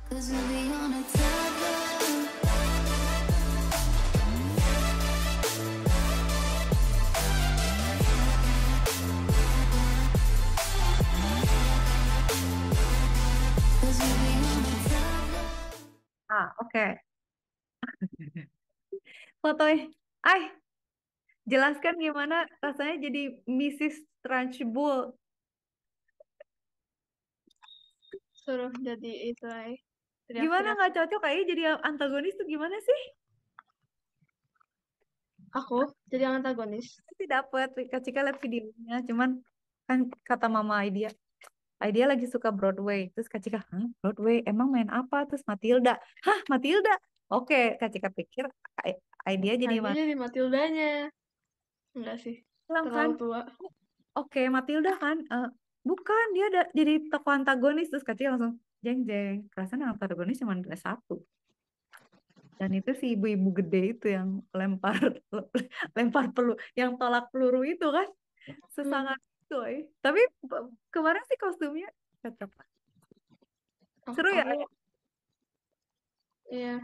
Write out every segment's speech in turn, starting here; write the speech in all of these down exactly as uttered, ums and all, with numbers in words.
'Cause we'll be on a tether. Cause we'll be on a tether. Ah, oke. Fotonya. Ay, jelaskan gimana rasanya jadi missus Trunchbull. Suruh jadi itu ay. Gimana Teriak-teriak. nggak cocok kayak jadi antagonis tuh gimana sih? Aku jadi antagonis. Pasti dapet, Kak Cika lihat videonya. Cuman kan kata Mama Idea, Idea lagi suka Broadway. Terus Kak Cika, hah, Broadway emang main apa? Terus Matilda. Hah, Matilda? Oke, Kak Cika pikir I- Idea jadi Nah, dia mana? jadi Matildanya. Enggak sih. Bilang kan, Terlalu tua. oke Matilda kan. Eh, bukan, dia ada jadi tokoh antagonis. Terus Kak Cika langsung, jeng jeng. Perasaan yang antagonis cuma ada satu. Dan itu si ibu-ibu gede itu yang lempar lempar peluru, yang tolak peluru itu kan. Hmm. Sesangat itu, eh. Tapi p- kemarin sih kostumnya cocok. Aku, Seru ya? aku iya.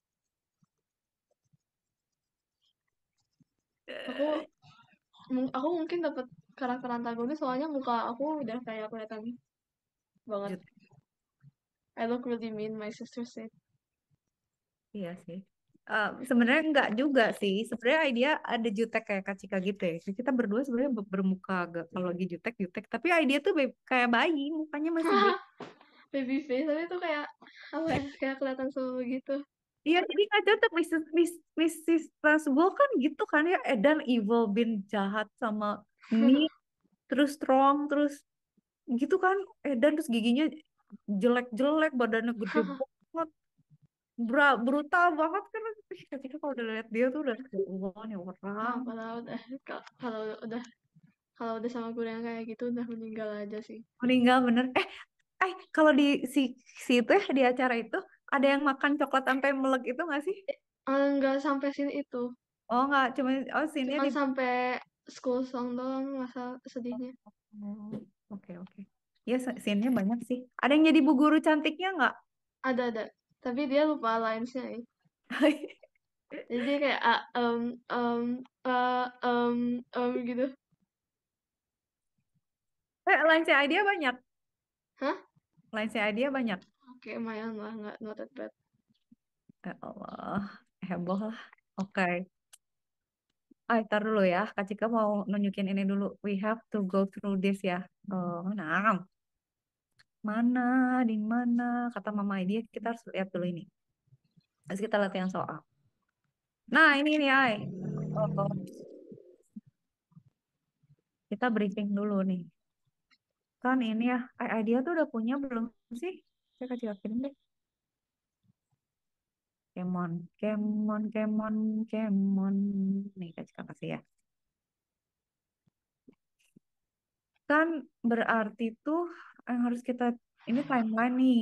Aku mung- aku mungkin dapat karakter antagonis soalnya muka aku udah kayak kelihatan banget. Lanjut. I look really mean, my sister said. Iya sih. Eh, sebenarnya enggak juga sih. Sebenarnya idea ada jutek kayak Kak Cika gitu ya. Kita berdua sebenarnya ber- bermuka agak kalau lagi jutek jutek. Tapi idea tuh be- kayak bayi, mukanya masih baby. Baby face, tapi itu kayak apa ya? Kayak kelihatan seluruh gitu. Iya, jadi nggak cocok missus Miss, missus Trunchbull kan gitu kan ya. Edan evil, bin jahat sama mean, terus strong, terus gitu kan. Edan terus giginya jelek-jelek, badannya gede banget. Bra, brutal banget kan. Ih, ketika kalau udah lihat dia tuh udah wah nih Ah, orang padahal udah ka- kalau udah kalau udah sama guru yang kayak gitu udah meninggal aja sih. meninggal bener. Eh, eh kalau di si si itu ya di acara itu ada yang makan coklat sampai melek itu nggak sih? Eh, Enggak sampai sini itu. Oh nggak, cuma oh sini Cuman di. sampai school song doang masa sedihnya. Oh, oke oke. Ya se- scene-nya banyak sih. Ada yang jadi bu guru cantiknya nggak? Ada ada. Tapi dia lupa lines-nya ya. Jadi dia kayak ah, um, um, uh, um, um, gitu. Eh, line si idea banyak. Hah? Line si idea banyak. Oke, lumayan lah, nggak not that bad. Ya Allah, heboh lah. Oke. Ah, ntar dulu ya. Kak Cika mau nunjukin ini dulu. We have to go through this ya. Oh, nah. Mana, di mana? Kata Mama dia kita harus lihat dulu ini. Terus kita latihan soal. Nah, ini nih, Ay. Oh, kita briefing dulu nih. Kan ini ya, Ay, idea tuh udah punya belum sih? Saya kasih kirim deh. Kemon, Kemon, Kemon, Kemon. Nih, kasih kasih ya. Kan berarti tuh yang harus kita, ini timeline nih.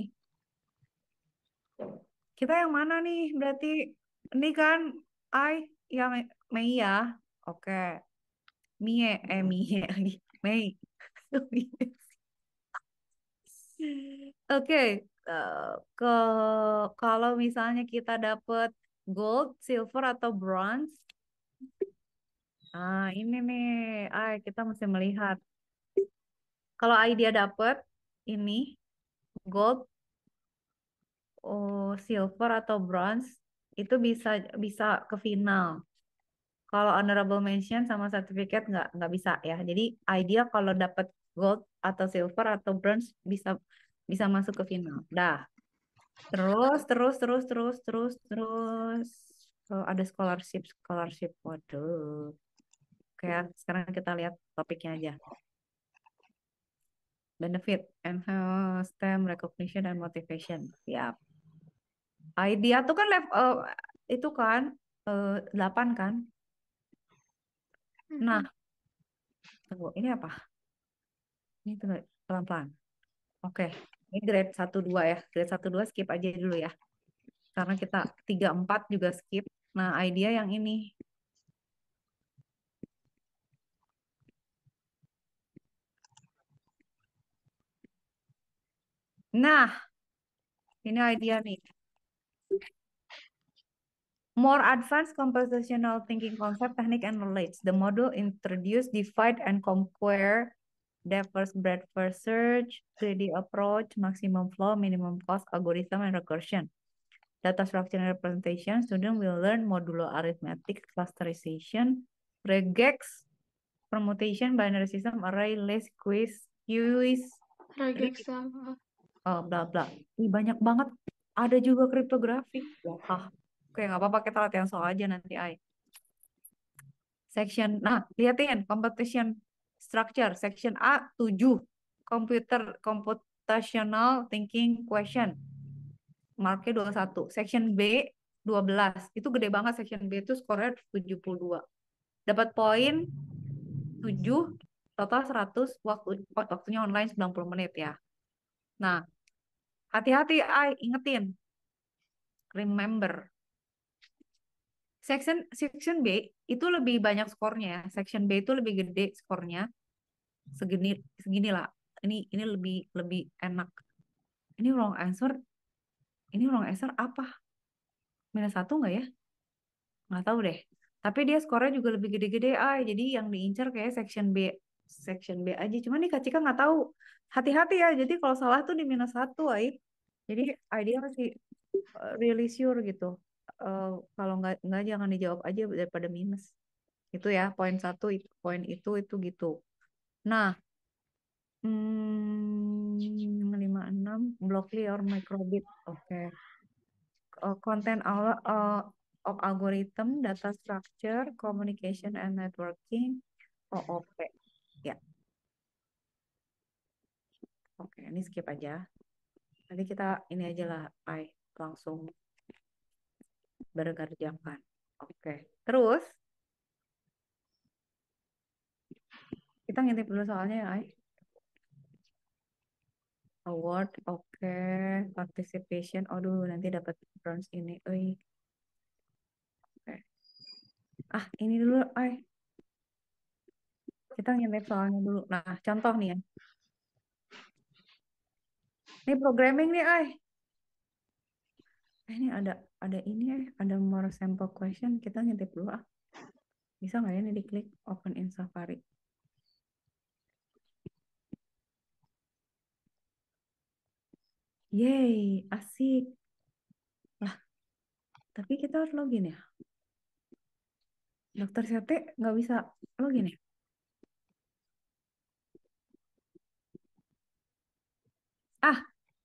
Kita yang mana nih? Berarti ini kan I yang Mei ya. Oke. Mie, eh Mie lagi. Mei. Oke, eh, ke kalau misalnya kita dapet gold, silver atau bronze, ah ini nih, ay kita mesti melihat. Kalau idea dapet ini gold, oh, silver atau bronze, itu bisa bisa ke final. Kalau honorable mention sama certificate nggak nggak bisa ya. Jadi idea kalau dapet gold atau silver atau bronze bisa bisa masuk ke final. Dah. Terus, terus, terus, terus, terus, terus. Oh, ada scholarship, scholarship. Waduh. Kayak sekarang kita lihat topiknya aja. Benefit, enhance, STEM, recognition, and motivation. Siap. Idea tuh kan level itu kan eh, delapan kan. Nah, tunggu. Ini apa? Ini tunggu pelan-pelan. Oke. Ini grade satu dua ya. Grade satu dua skip aja dulu ya. Karena kita tiga empat juga skip. Nah, idea yang ini. Nah, Ini idea nih. More advanced compositional thinking concept, technique, and knowledge. The model introduce divide and conquer, depth first, breadth first search, three D approach, maximum flow, minimum cost, algorithm, and recursion. Data structure and representation. Student will learn modular arithmetic, clusterization, regex, permutation, binary system, array, list, quiz, quiz, Regex apa? oh, bla bla. Ih, banyak banget. Ada juga kriptografi. Wah, oke nggak apa-apa kita latihan soal aja nanti, Ai. Section, nah lihatin competition structure. Section A tujuh, computer computational thinking question. Marknya dua puluh satu. Section B dua belas. Itu gede banget section B itu skornya tujuh puluh dua. Dapat poin tujuh, total seratus, waktu waktunya online sembilan puluh menit ya. Nah, hati-hati Ai, ingetin. Remember. Section section B itu lebih banyak skornya ya. Section B itu lebih gede skornya. Segini segini lah. Ini ini lebih lebih enak. Ini wrong answer. Ini wrong answer apa? Minus satu nggak ya? Nggak tahu deh. Tapi dia skornya juga lebih gede-gede ay. Jadi yang diincar kayak section B, section B aja. Cuman nih Kak Cika nggak tahu. Hati-hati ya. Jadi kalau salah tuh di minus satu ay. Jadi idea masih uh, really sure gitu. Uh, kalau nggak nggak jangan dijawab aja daripada minus. Itu ya, poin satu, itu, poin itu, itu gitu. Nah, hmm, lima enam, Blockly or microbit. Oke. Okay. Uh, content all, uh, of algorithm, data structure, communication and networking, O O P. Ya. Oke, ini skip aja. Nanti kita ini aja lah, ay, langsung berkerjakan. Oke. Terus, kita ngintip dulu soalnya ya, ay. Award, oke. Participation, aduh nanti dapat bronze ini. Ui. Oke. Ah, ini dulu, ay. Kita ngintip soalnya dulu. Nah, contoh nih ya. Ini programming nih, ay. Eh, ini ada ada ini ya, ada more sample question. Kita ngintip dulu ah. Bisa nggak ya ini diklik open in Safari? Yeay, asik. Lah, tapi kita harus login ya. Dokter Sete nggak bisa login ya? Ah,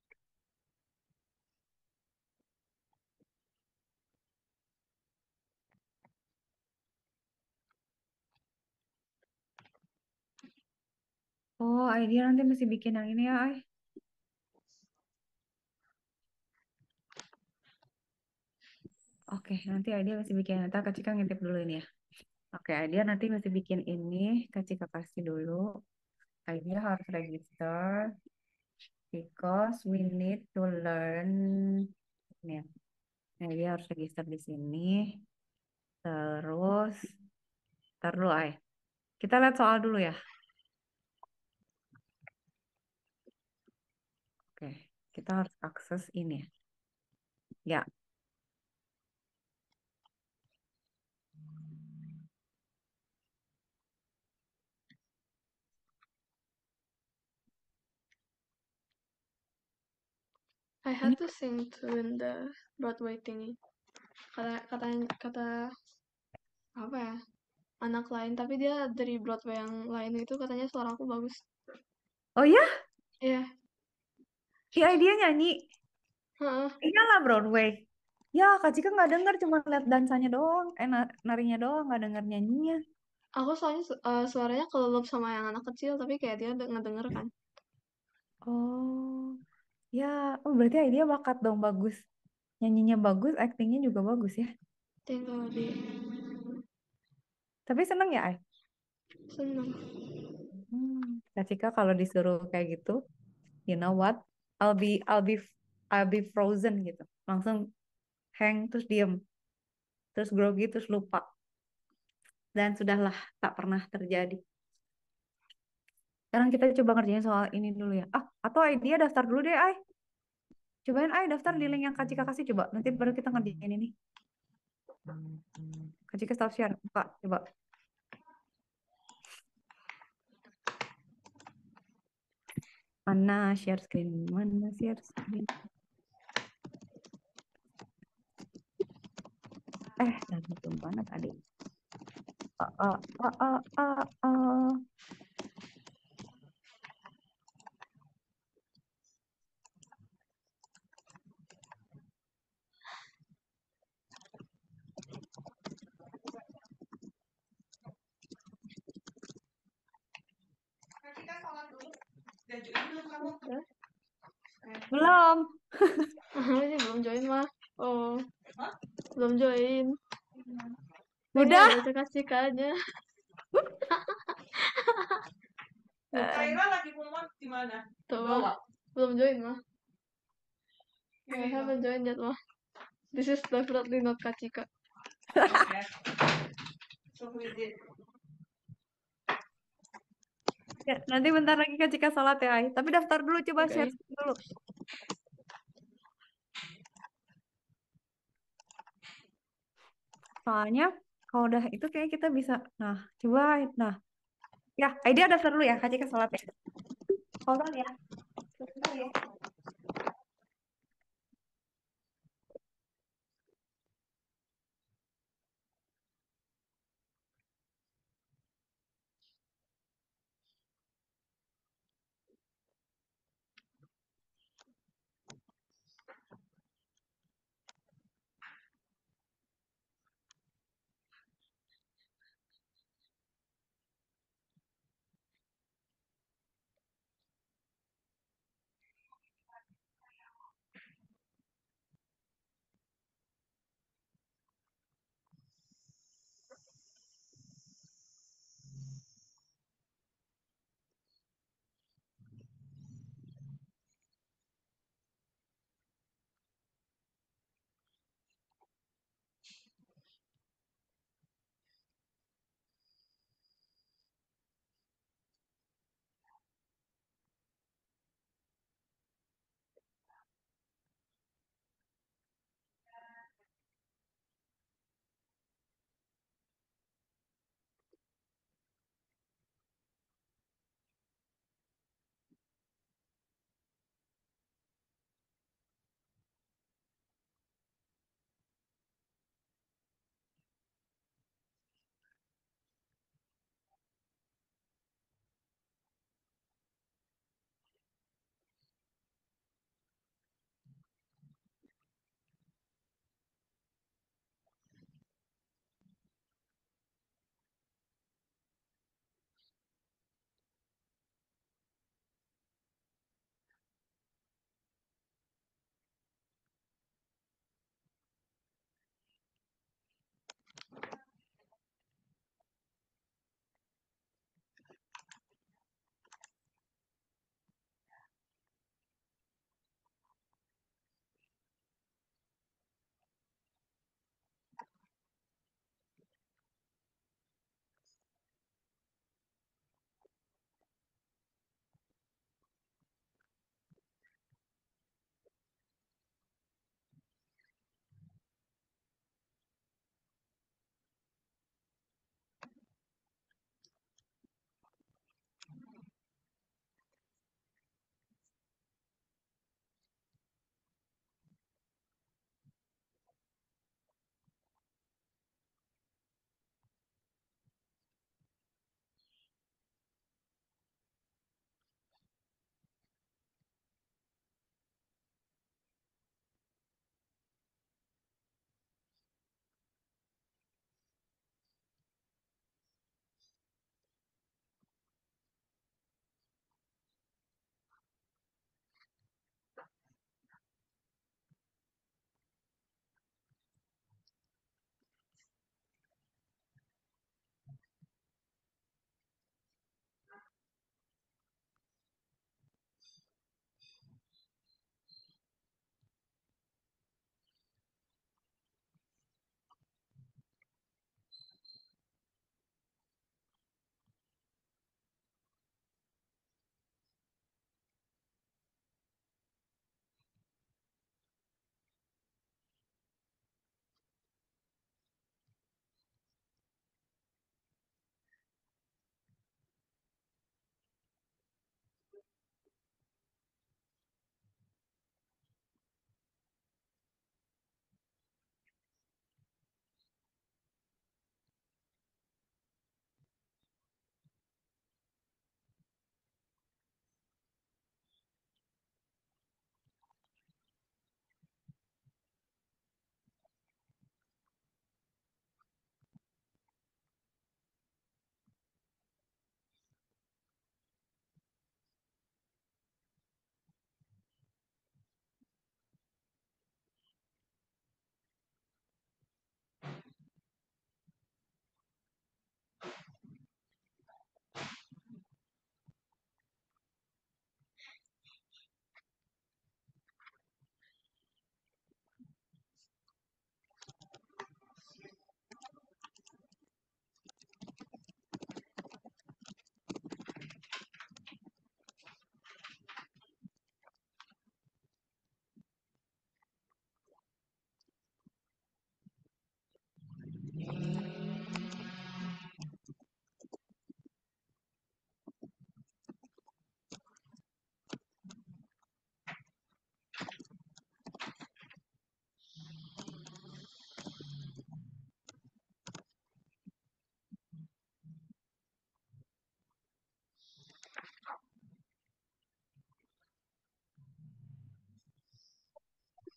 oh, idea nanti mesti bikin yang ini ya, ay. Oke, nanti idea mesti bikin. Nanti Kak Cika ngintip dulu ini ya. Oke, idea nanti mesti bikin ini. Kak Cika kasih dulu. Idea harus register because we need to learn. Ini ya. Idea harus register di sini. Terus, ntar dulu ay. Kita lihat soal dulu ya. Oke, kita harus akses ini ya. Ya, I ini had to sing to win the Broadway thingy. Kata kata kata apa ya? Anak lain, tapi dia dari Broadway yang lain itu katanya suara aku bagus. oh ya, Iya. iya dia nyanyi. Heeh. Iyalah Broadway. Ya, Kak Cika nggak denger, cuma lihat dansanya doang, eh na- narinya doang, nggak denger nyanyinya. Aku soalnya su- eh, suaranya kelulup sama yang anak kecil, tapi kayak dia de- ngedenger kan. Oh, ya, oh berarti dia bakat dong bagus. Nyanyinya bagus, aktingnya juga bagus ya. Tinggal di Tapi seneng ya, Ay? seneng. Hmm. Kak Cika kalau disuruh kayak gitu, you know what? I'll be, I'll be, I'll be frozen gitu. Langsung hang terus diem, terus grogi terus lupa. Dan sudahlah tak pernah terjadi. Sekarang kita coba ngerjain soal ini dulu ya. Ah, atau idea daftar dulu deh, Ay. Cobain ayo daftar di link yang Kak Cika kasih coba. Nanti baru kita ngerjain ini. Kak Cika stop share. Buka, coba. Mana share screen? Mana share screen? Eh, lagi belum mana tadi? Ah, ah, ah, ah, ah, ah. Udah. Belum. Ini belum join mah. Oh, belum join. Udah. Ini baca Cika-Cikanya. Kaira lagi ngomong di mana? Tuh, Bawah. mah. Belum join mah. I Ini haven't joined yet mah. This is definitely not Kak Cika. Okay. So we did. Ya, nanti bentar lagi Kak Cika sholat ya, Ai. Tapi daftar dulu, coba Oke. share screen dulu. Soalnya kalau udah itu kayak kita bisa. Nah, coba. Nah, ya, idea daftar dulu ya, Kak Cika sholat ya. Hold on ya. Sebentar ya.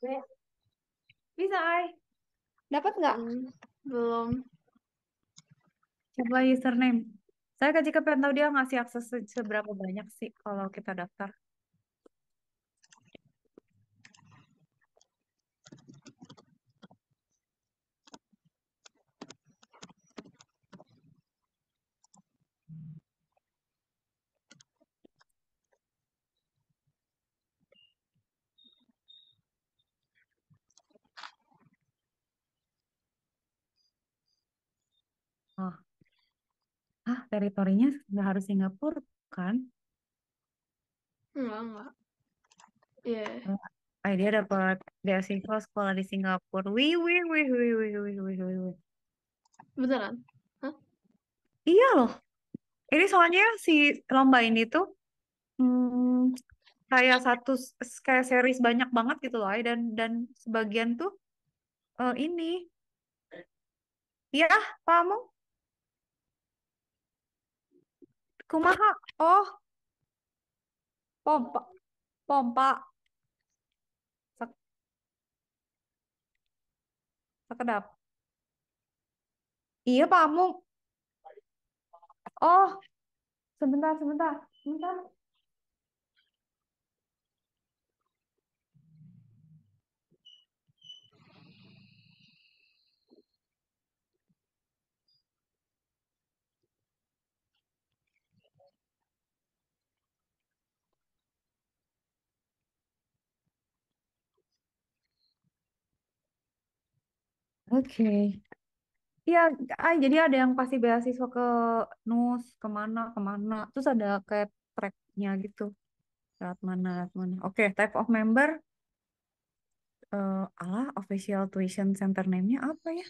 Bisa, Ai. Dapat nggak? Hmm, belum. Coba username. Saya Kak Cika pengen tahu dia ngasih akses se- seberapa banyak sih kalau kita daftar. Oh, ah, teritorinya nggak harus Singapura kan? Enggak, enggak. Iya. Oh, Ai, dia dapat beasiswa sekolah di Singapura. Wih, wih, wih, wih, wih, wih, wih, wih, wih. Beneran? Hah? Iya loh. Ini soalnya si lomba ini tuh hmm, kayak satu s- kayak series banyak banget gitu loh, Ai. dan dan sebagian tuh eh, ini. Iya, kamu kumaha? Oh, pompa, pompa. Sak- Sakedap. Iya, Pak Amung. Oh, sebentar, sebentar, sebentar. Oke. Iya, ah, jadi ada yang pasti beasiswa ke N U S, kemana, kemana. Terus ada kayak tracknya gitu. Lewat mana, lewat mana. Oke, type of member. eh alah, official tuition center name-nya apa ya?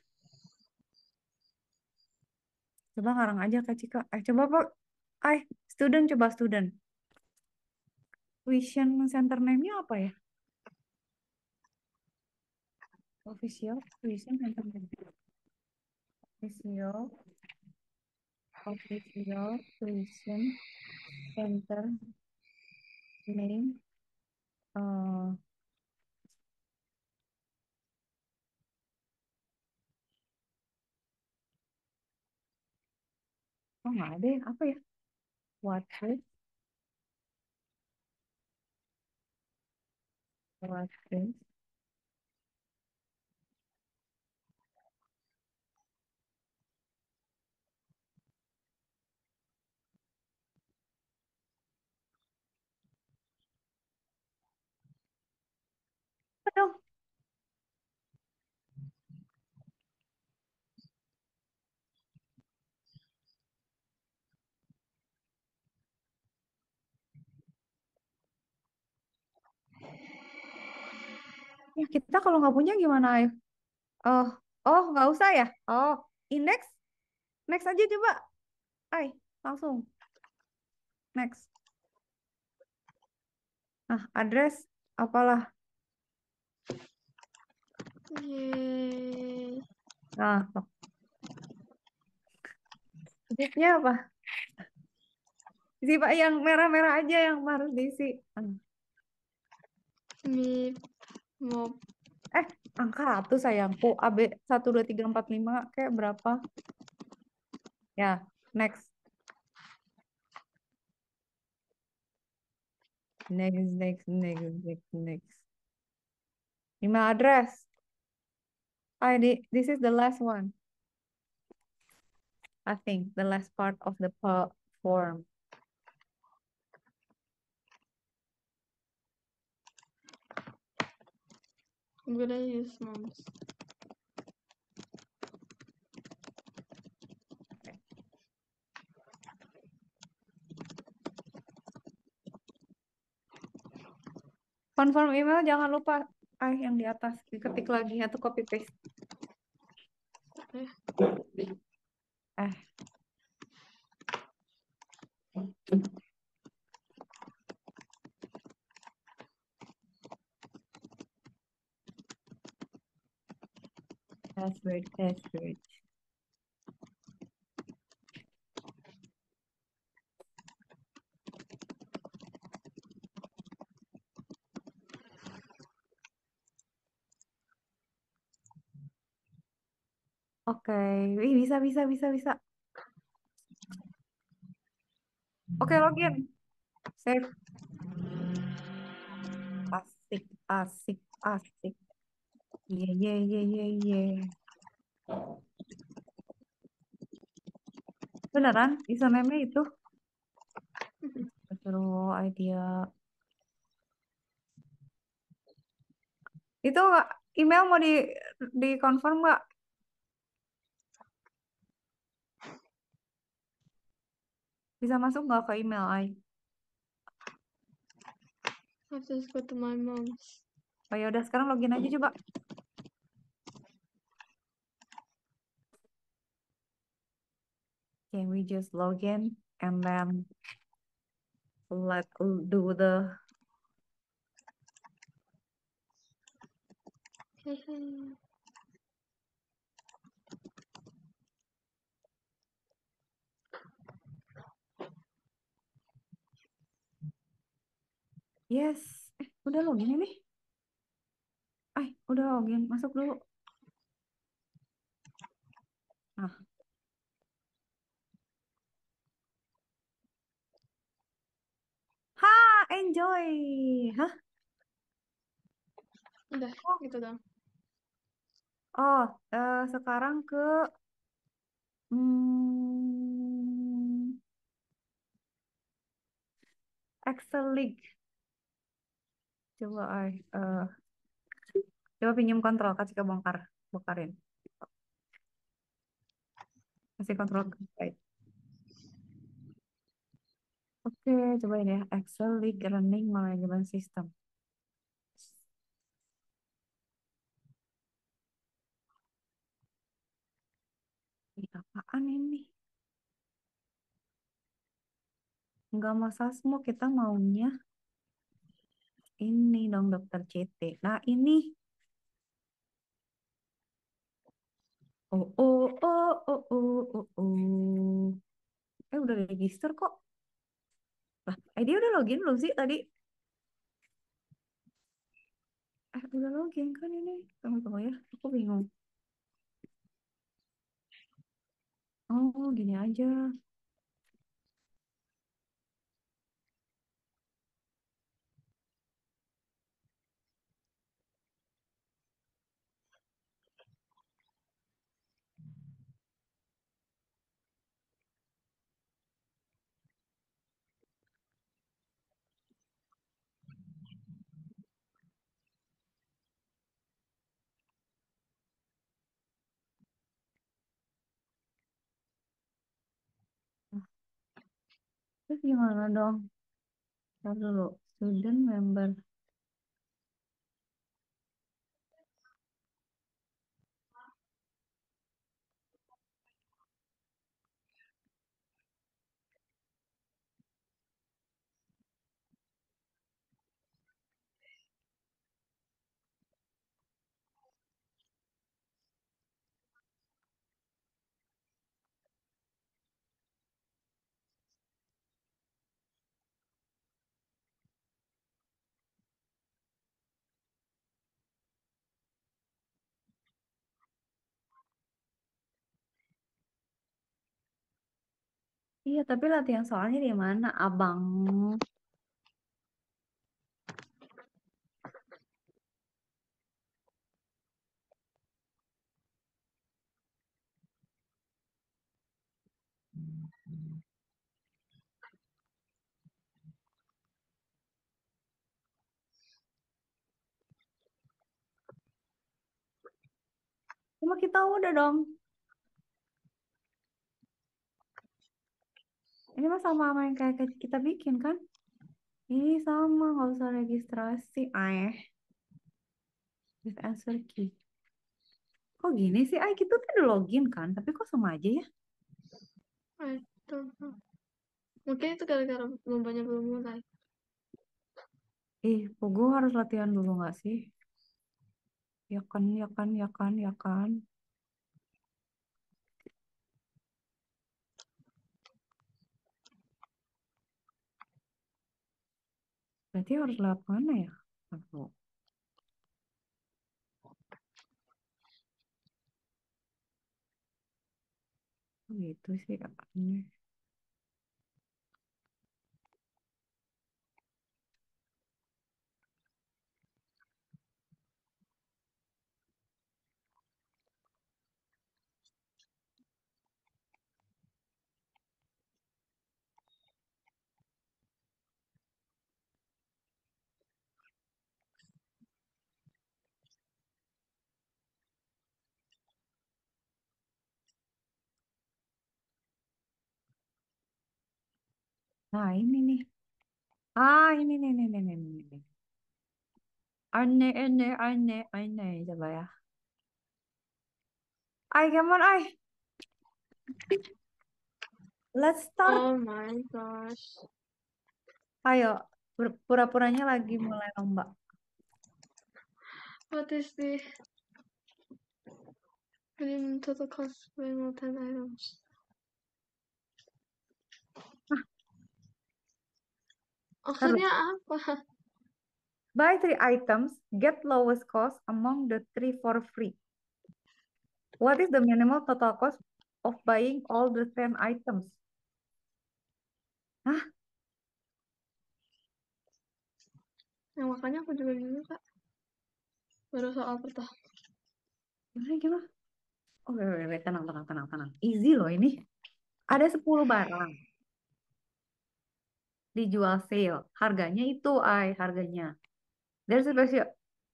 Coba ngarang aja Kak Cika. Eh, coba Pak. Eh, student, coba student. Tuition center name-nya apa ya? Official tuition center name. Official, official tuition center name. eh oh, nggak ada ya. Apa ya? What is, what is. Apa dong? Ya, kita kalau nggak punya gimana, ayo? Oh, oh, nggak usah ya? Oh, index, next aja coba. Ay, langsung next. Nah, address apalah. Yeay. Nah, sok. Zipnya apa? Zip yang merah-merah aja yang harus diisi. Hmm. Mip. Mop. Eh, angka satu sayangku. A B satu dua tiga empat lima kayak berapa? Ya, next. Next, next, next, next, next. Email address. I di- this is the last one. I think the last part of the po- form. I'm gonna use mom's. Confirm email jangan lupa ah yang di atas diketik lagi atau copy paste. Eh. Eh. Password, password. Oke, Ih, bisa, bisa, bisa, bisa. Oke, login. Save. Asik, asik, asik. Ye, ye, ye, ye, ye. Beneran? Username-nya itu? Terus idea. Itu email mau di di confirm nggak? Bisa masuk nggak ke email I? I have to just go to my mom's. Oh ya udah sekarang login aja coba. Can we just login and then let do the yes. Eh, udah login ini? Eh, udah login. Masuk dulu. Nah. Ha, enjoy. Hah? Udah, Oh, gitu dong. oh eh, sekarang ke hmm, Excel League. Coba ay, eh, coba pinjam kontrol, kasih ke bongkar, bongkarin. Kasih kontrol ke right. Oke, coba ini ya. Excel League Running Management System. Ini apaan ini? Enggak masa semua kita maunya ini dong dokter C T. Nah ini. Oh, oh, oh, oh, oh, oh, oh. Eh udah register kok. Lah, eh dia udah login belum sih tadi? Eh udah login kan ini? Tunggu tunggu ya, aku bingung. Oh gini aja. Terus gimana dong? Ntar dulu. Student member. Iya tapi latihan soalnya di mana abang? Cuma kita udah dong. Ini mah sama sama yang kayak kita bikin kan? Ini sama, nggak usah registrasi. Eh, with answer key. Kok gini sih? Ah, gitu tuh udah login kan? Tapi kok sama aja ya? I don't know. Mungkin itu gara-gara lombanya belum mulai. Ih, kok gue harus latihan dulu nggak sih? Ya kan, ya kan, ya kan, ya kan. Berarti harus lewat mana ya? Aduh. Gitu sih ini. Nah ini nih. Ah ini nih nih nih nih nih. nih. Aneh aneh aneh aneh coba ya. Ay come on ay. Let's start. Oh my gosh. Ayo pur- pura-puranya lagi mulai lomba. What is the minimum total cost for more ten items? Taruh. Maksudnya apa? Buy three items, get lowest cost among the three for free. What is the minimal total cost of buying all the ten items? Hah? Yang makanya aku juga bingung kak. Baru soal pertama. Gimana gimana? Oh, wait, wait, wait. Tenang, tenang, tenang, tenang. Easy loh ini. Ada sepuluh barang dijual sale. Harganya itu, ay, harganya. There's a special.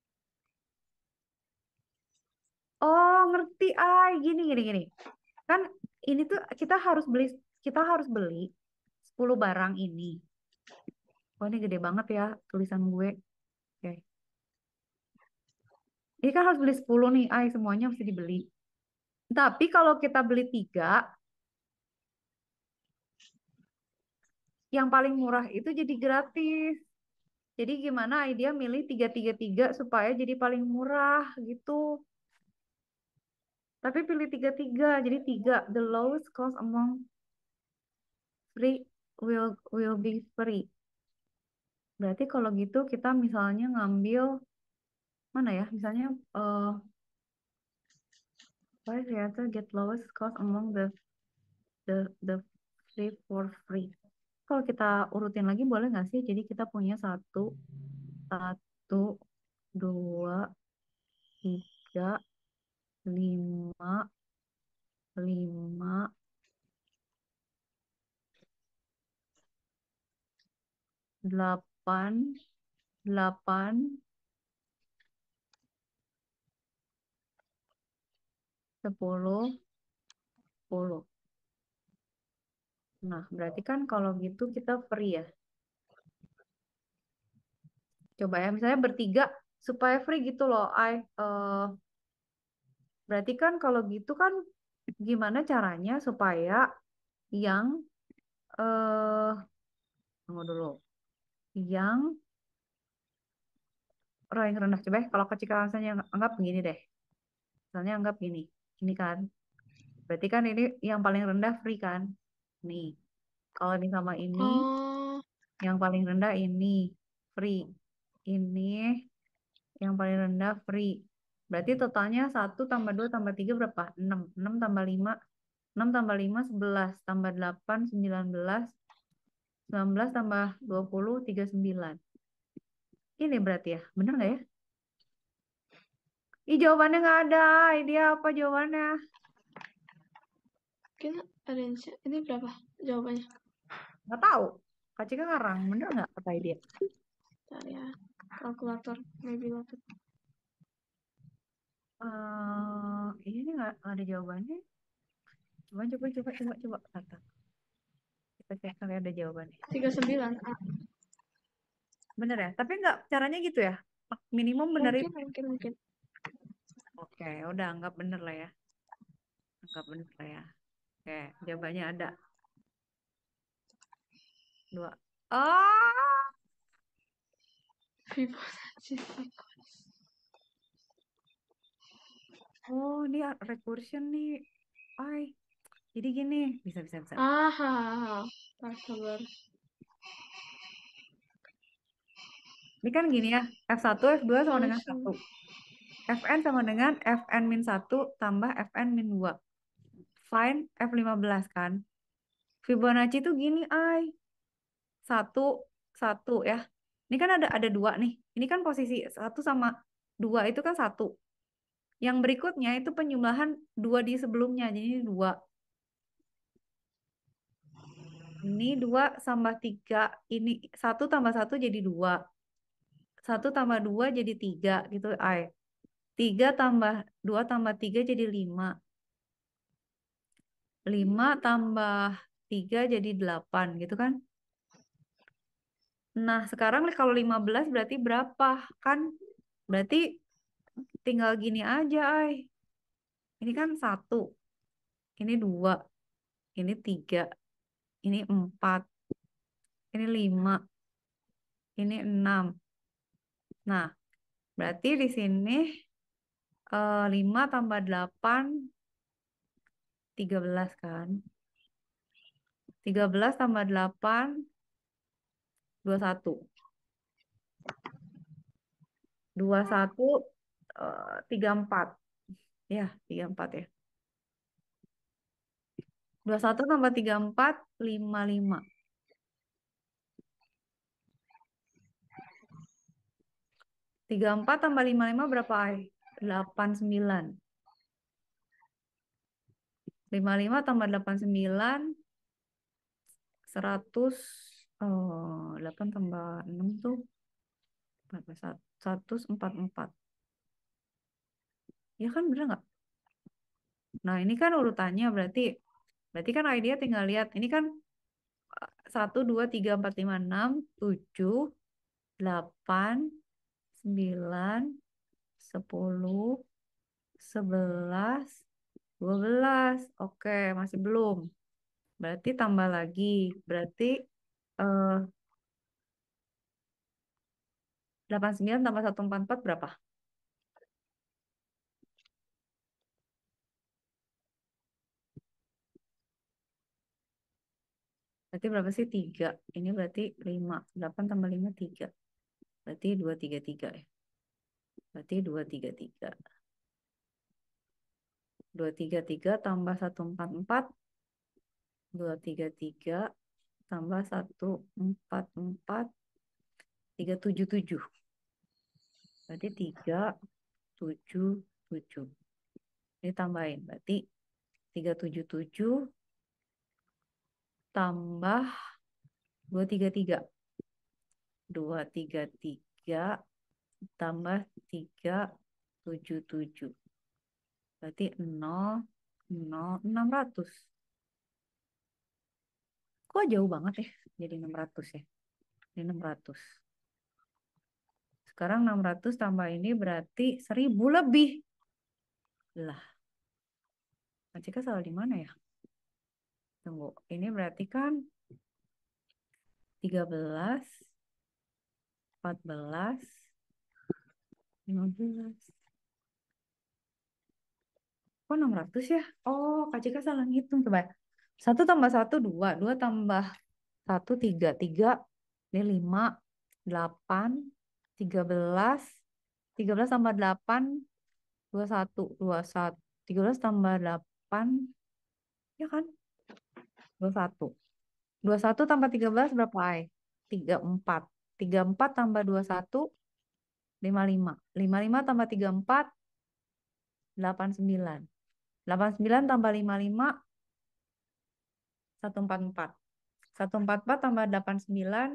Oh, ngerti, ay. Gini, gini, gini. Kan ini tuh kita harus beli, kita harus beli sepuluh barang ini. Oh, ini gede banget ya tulisan gue. Oke. Ini kan harus beli sepuluh nih, ay. Semuanya mesti dibeli. Tapi kalau kita beli tiga, yang paling murah itu jadi gratis. Jadi gimana idea milih tiga tiga tiga supaya jadi paling murah gitu. Tapi pilih tiga tiga, jadi tiga the lowest cost among free will will be free. Berarti kalau gitu kita misalnya ngambil mana ya? Misalnya eh what is the answer? Get lowest cost among the the the free for free. Kalau kita urutin lagi boleh nggak sih? Jadi kita punya satu, satu, dua, tiga, lima, lima, delapan, delapan, sepuluh, sepuluh. Nah, berarti kan kalau gitu kita free ya. Coba ya, misalnya bertiga supaya free gitu loh. I, eh, berarti kan kalau gitu kan gimana caranya supaya yang eh tunggu dulu, yang rank rendah coba ya, kalau kecil misalnya anggap begini deh. Misalnya anggap gini, ini kan. Berarti kan ini yang paling rendah free kan? Nih, kalau ini sama ini, Oh, yang paling rendah ini free. Ini yang paling rendah free. Berarti totalnya satu tambah dua tambah tiga berapa? enam. enam tambah lima. enam tambah lima, sebelas. Tambah delapan, sembilan belas. sembilan belas tambah dua puluh, tiga puluh sembilan. Ini berarti ya? Bener nggak ya? Ih, jawabannya nggak ada. Ini apa jawabannya? mungkin range ini berapa jawabannya? Nggak tahu. Kak Cika ngarang. Bener nggak kata dia? Bentar ya. Kalkulator, maybe laptop. Eh, ini nggak nggak ada jawabannya. Coba, coba, coba, coba, coba. Kata. Kita cek kali ada jawabannya. tiga puluh sembilan. Ah, Bener ya? Tapi nggak caranya gitu ya? Minimum bener mungkin, itu. mungkin, mungkin. Oke, udah anggap bener lah ya. Anggap bener lah ya. Oke, jawabannya ada. Dua. Oh, Fibonacci. oh ini recursion nih. Ay, jadi gini. Bisa, bisa, bisa. Ah, tak sabar. Ini kan gini ya. F satu, F dua sama dengan Langsung. satu. Fn sama dengan Fn min satu tambah Fn min dua. find F lima belas kan. Fibonacci itu gini, ay. Satu, satu ya. Ini kan ada ada dua nih. Ini kan posisi satu sama dua itu kan satu. Yang berikutnya itu penjumlahan dua di sebelumnya. Jadi ini dua. Ini dua tambah tiga. Ini satu tambah satu jadi dua. Satu tambah dua jadi tiga gitu, ay. Tiga tambah dua tambah tiga jadi lima. Lima tambah tiga jadi delapan gitu kan. Nah, sekarang kalau lima belas berarti berapa? Kan berarti tinggal gini aja, ay. Ini kan satu, ini dua, ini tiga, ini empat, ini lima, ini enam. Nah, berarti di sini eh, lima tambah delapan, tiga belas kan. tiga belas tambah delapan, dua puluh satu. dua puluh satu, eh, tiga puluh empat. Ya, tiga puluh empat ya. dua puluh satu tambah tiga puluh empat, lima puluh lima. tiga puluh empat tambah lima puluh lima berapa, ay? delapan puluh sembilan. lima puluh lima tambah delapan puluh sembilan, seratus. Oh, delapan tambah enam tuh seratus empat puluh empat. Ya kan, bener nggak? Nah, ini kan urutannya berarti. Berarti kan idea tinggal lihat. Ini kan satu, dua, tiga, empat, lima, enam, tujuh, delapan, sembilan, sepuluh, sebelas, dua belas. Oke, masih belum. Berarti tambah lagi. Berarti eh, delapan puluh sembilan tambah seratus empat puluh empat berapa? Berarti berapa sih? tiga. Ini berarti lima. delapan tambah lima, tiga. Berarti dua ratus tiga puluh tiga ya. Berarti dua ratus tiga puluh tiga. dua ratus tiga puluh tiga tambah seratus empat puluh empat. dua ratus tiga puluh tiga tambah seratus empat puluh empat. tiga ratus tujuh puluh tujuh. Berarti tiga ratus tujuh puluh tujuh. Ini tambahin. Berarti tiga ratus tujuh puluh tujuh tambah dua ratus tiga puluh tiga. dua ratus tiga puluh tiga tambah tiga ratus tujuh puluh tujuh. Berarti nol, nol, enam ratus. Kok jauh banget ya? Jadi enam ratus ya. Ini enam ratus. Sekarang enam ratus tambah ini berarti seribu lebih. Lah. Kak Cika salah di mana ya? Tunggu. Ini berarti kan tiga belas, empat belas, lima belas. Kok enam ratus ya? Oh, Kak Cika salah ngitung. Coba. satu tambah satu, dua. dua tambah satu, tiga. tiga, ini lima, delapan, tiga belas. tiga belas tambah delapan, dua puluh satu. dua puluh satu. tiga belas tambah delapan, ya kan? dua puluh satu. dua puluh satu tambah tiga belas berapa, ay? tiga puluh empat. tiga puluh empat tambah dua puluh satu, lima puluh lima. lima puluh lima tambah tiga puluh empat, delapan puluh sembilan. delapan puluh sembilan tambah lima puluh lima, seratus empat puluh empat. seratus empat puluh empat tambah delapan puluh sembilan,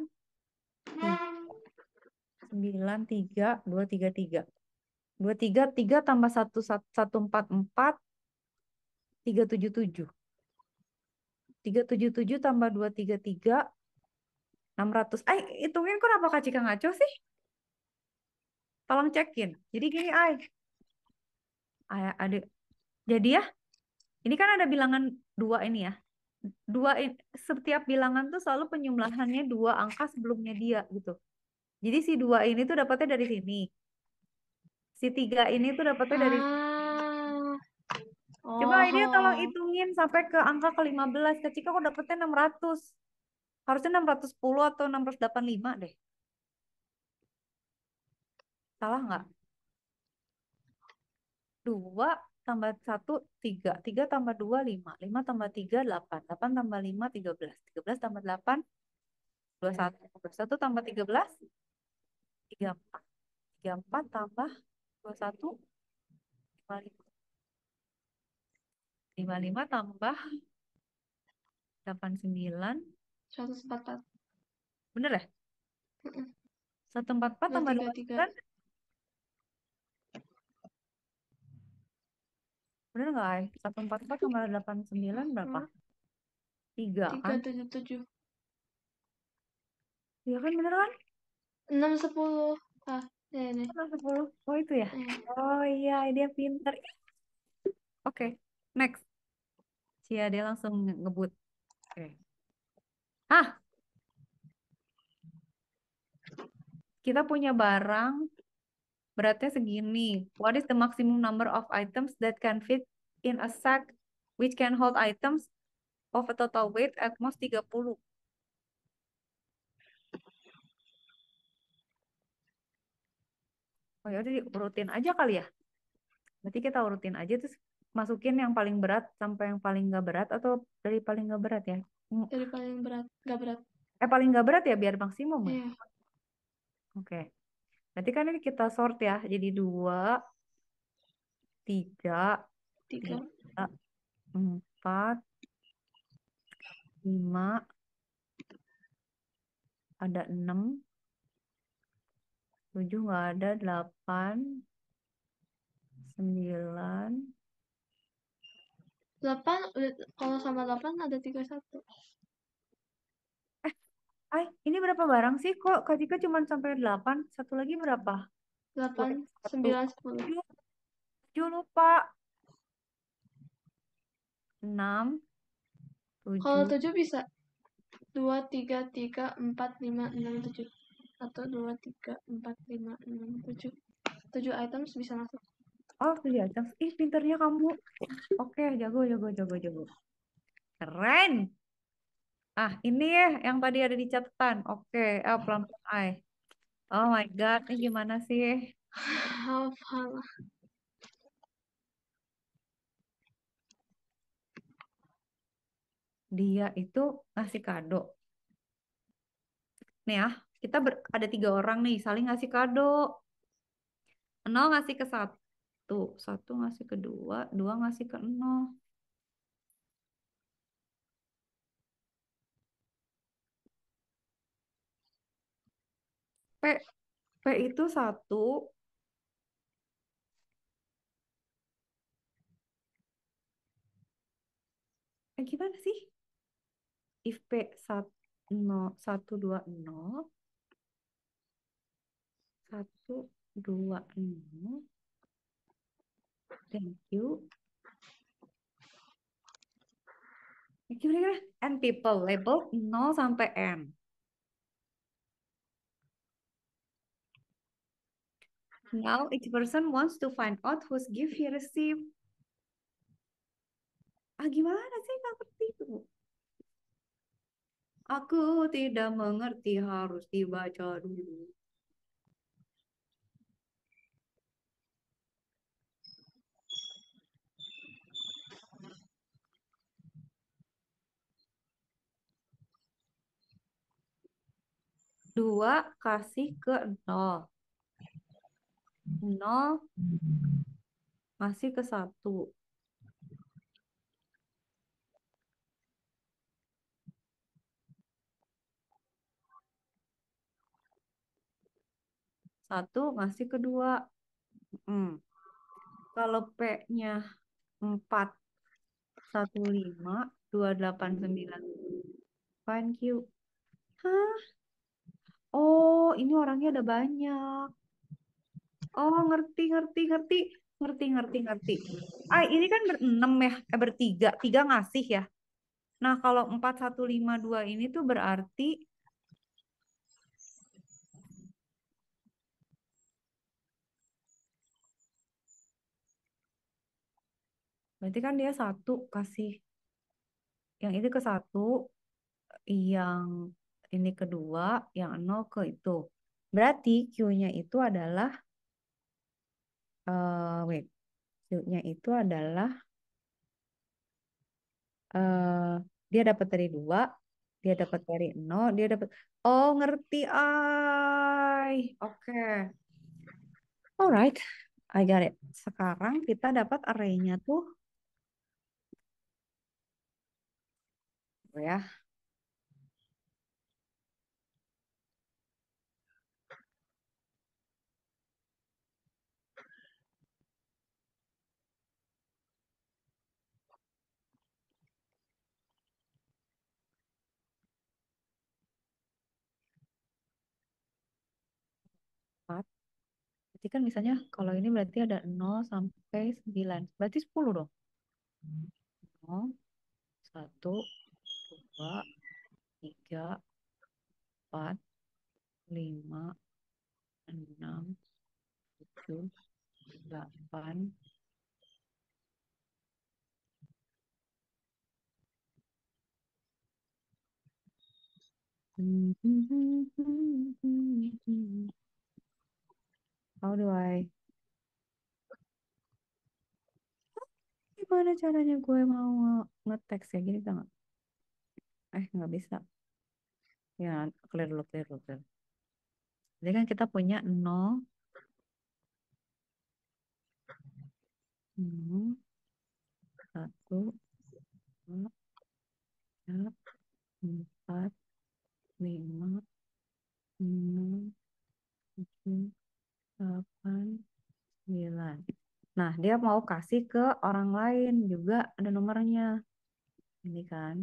sembilan, tiga, dua ratus tiga puluh tiga. dua ratus tiga puluh tiga tambah satu, seratus empat puluh empat, tiga ratus tujuh puluh tujuh. tiga ratus tujuh puluh tujuh tambah dua ratus tiga puluh tiga, enam ratus. Eh, hitungin kok kenapa Kak Cika ngaco sih? Tolong cekin. Jadi gini, ay. Ay, adik. Jadi ya, ini kan ada bilangan dua ini ya. Dua in- setiap bilangan tuh selalu penjumlahannya dua angka sebelumnya dia gitu. Jadi si dua ini tuh dapatnya dari sini. Si tiga ini tuh dapatnya dari Ah. Coba dia tolong Oh. hitungin sampai ke angka ke lima belas. Kak Cika kok dapetnya enam ratus. Harusnya enam ratus sepuluh atau enam ratus delapan puluh lima deh. Salah nggak? Dua tambah satu, tiga. tiga tambah dua, lima. lima tambah tiga, delapan. delapan tambah lima, tiga belas. tiga belas tambah delapan, dua puluh satu. dua puluh satu tambah tiga belas, tiga puluh empat. tiga puluh empat tambah dua puluh satu, lima puluh lima. lima puluh lima tambah delapan puluh sembilan. seratus empat puluh empat. Bener ya? Mm-mm. seratus empat puluh empat Dua tambah tiga delapan puluh tiga. sembilan. Bener nggak, Ay? seratus empat puluh empat tambah delapan puluh sembilan berapa? Hmm, tiga Tiga kan? tujuh tujuh. Iya kan, bener kan? Enam sepuluh. Ah, ya ini. enam sepuluh. Oh itu ya? Eh, Oh iya, dia pinter. Oke, next. Cia, dia langsung nge- ngebut. Oke. Hah, kita punya barang beratnya segini. What is the maximum number of items that can fit in a sack which can hold items of a total weight at most tiga puluh? Oh ya udah urutin aja kali ya. Berarti kita urutin aja terus masukin yang paling berat sampai yang paling nggak berat atau dari paling nggak berat ya? Hmm, dari paling berat, nggak berat. Eh paling nggak berat ya biar maksimum ya. Iya, Oke. Berarti kan ini kita sort ya. Jadi dua, tiga, tiga. tiga, empat, lima, ada enam, tujuh nggak ada, delapan, sembilan. Delapan, udah- kalau sama delapan ada tiga satu. Ay, ini berapa barang sih? Kok Kak Cika cuma sampai delapan? Satu lagi berapa? Delapan, Satu. sembilan, sepuluh. Tujuh, tujuh lupa. Enam, Kalau tujuh. tujuh bisa dua, tiga, tiga, empat, lima, enam, tujuh. Atau dua, tiga, empat, lima, enam, tujuh. Tujuh items bisa masuk. Oh, tujuh aja. Ih, pinternya kamu. Oke, jago, jago, jago, jago. Keren. Ah, ini ya yang tadi ada di catatan. Oke, ah, pelan-pelan. Ay. Oh my God, ini gimana sih? Hafal. Dia itu ngasih kado. Nih ya, kita ber- ada tiga orang nih, saling ngasih kado. Nol ngasih ke satu, satu ngasih ke dua, dua ngasih ke nol. P, P itu satu. Eh, gimana sih? If P satu, nol, satu, dua, nol. Satu, dua, nol. Thank you. Eh, Gimana, gimana? And people label nol sampai N. Now each person wants to find out whose gift he received. Ah, gimana sih? Nggak ngerti itu. Aku tidak mengerti, harus dibaca dulu. Dua kasih ke nol. Nol kasih ke satu. Satu ngasih ke dua. Hmm. Kalau P-nya empat, satu, lima, dua, delapan, sembilan. Thank you. Hah? Oh, ini orangnya ada banyak. Oh, ngerti, ngerti, ngerti. Ngerti, ngerti, ngerti. Ah, ini kan berenam ya, eh, bertiga. Tiga ngasih ya. Nah, kalau empat, satu, lima, dua ini tuh berarti berarti kan dia satu kasih yang itu ke satu, yang ini kedua, yang nol ke itu. Berarti Q-nya itu adalah eh wait. Q-nya itu adalah eh dia dapat dari dua, dia dapat dari nol, dia dapat. Oh, ngerti, ay. Oke. Alright, I got it. Sekarang kita dapat array-nya tuh, ya. empat. Berarti kan misalnya kalau ini berarti ada nol sampai sembilan. Berarti sepuluh dong. nol, satu, dua, tiga, empat, lima, enam, tujuh, delapan. How do I? Gimana caranya gue mau nge-text ya gini bisa nggak? Eh nggak bisa. Ya clear dulu, clear dulu, clear. Jadi kan kita punya nol, nol, satu, dua, tiga, empat, lima, enam, tujuh, delapan, sembilan. Nah, dia mau kasih ke orang lain juga ada nomornya. Ini kan.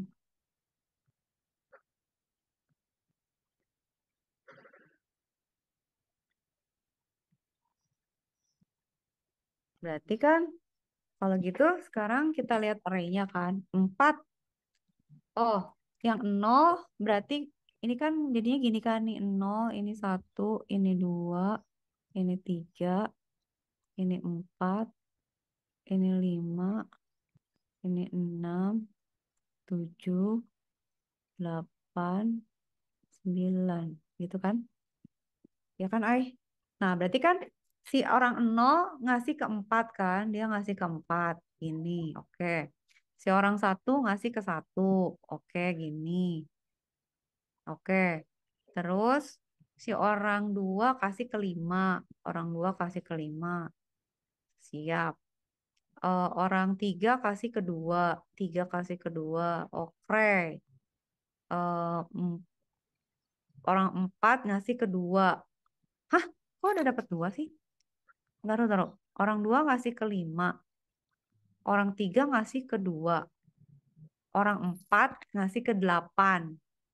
Berarti kan kalau gitu sekarang kita lihat array-nya kan. Empat. Oh, yang nol berarti ini kan jadinya gini kan nih. Nol, ini satu, ini dua, ini tiga, ini empat, ini lima, ini enam, tujuh, delapan, sembilan. Gitu kan? Ya kan, Ai? Nah, berarti kan si orang nol ngasih ke empat kan? Dia ngasih ke empat. Ini, oke. Si orang satu ngasih ke satu. Oke, gini. Oke. Terus si orang dua kasih ke lima. Orang dua kasih ke lima. Siap. Eh, orang tiga kasih ke dua. Tiga kasih ke dua. Oke. Eh, em- orang empat ngasih ke dua. Hah? Kok udah dapat dua sih? Taruh, taruh. Orang dua ngasih ke lima. Orang tiga ngasih ke dua. Orang empat ngasih ke delapan.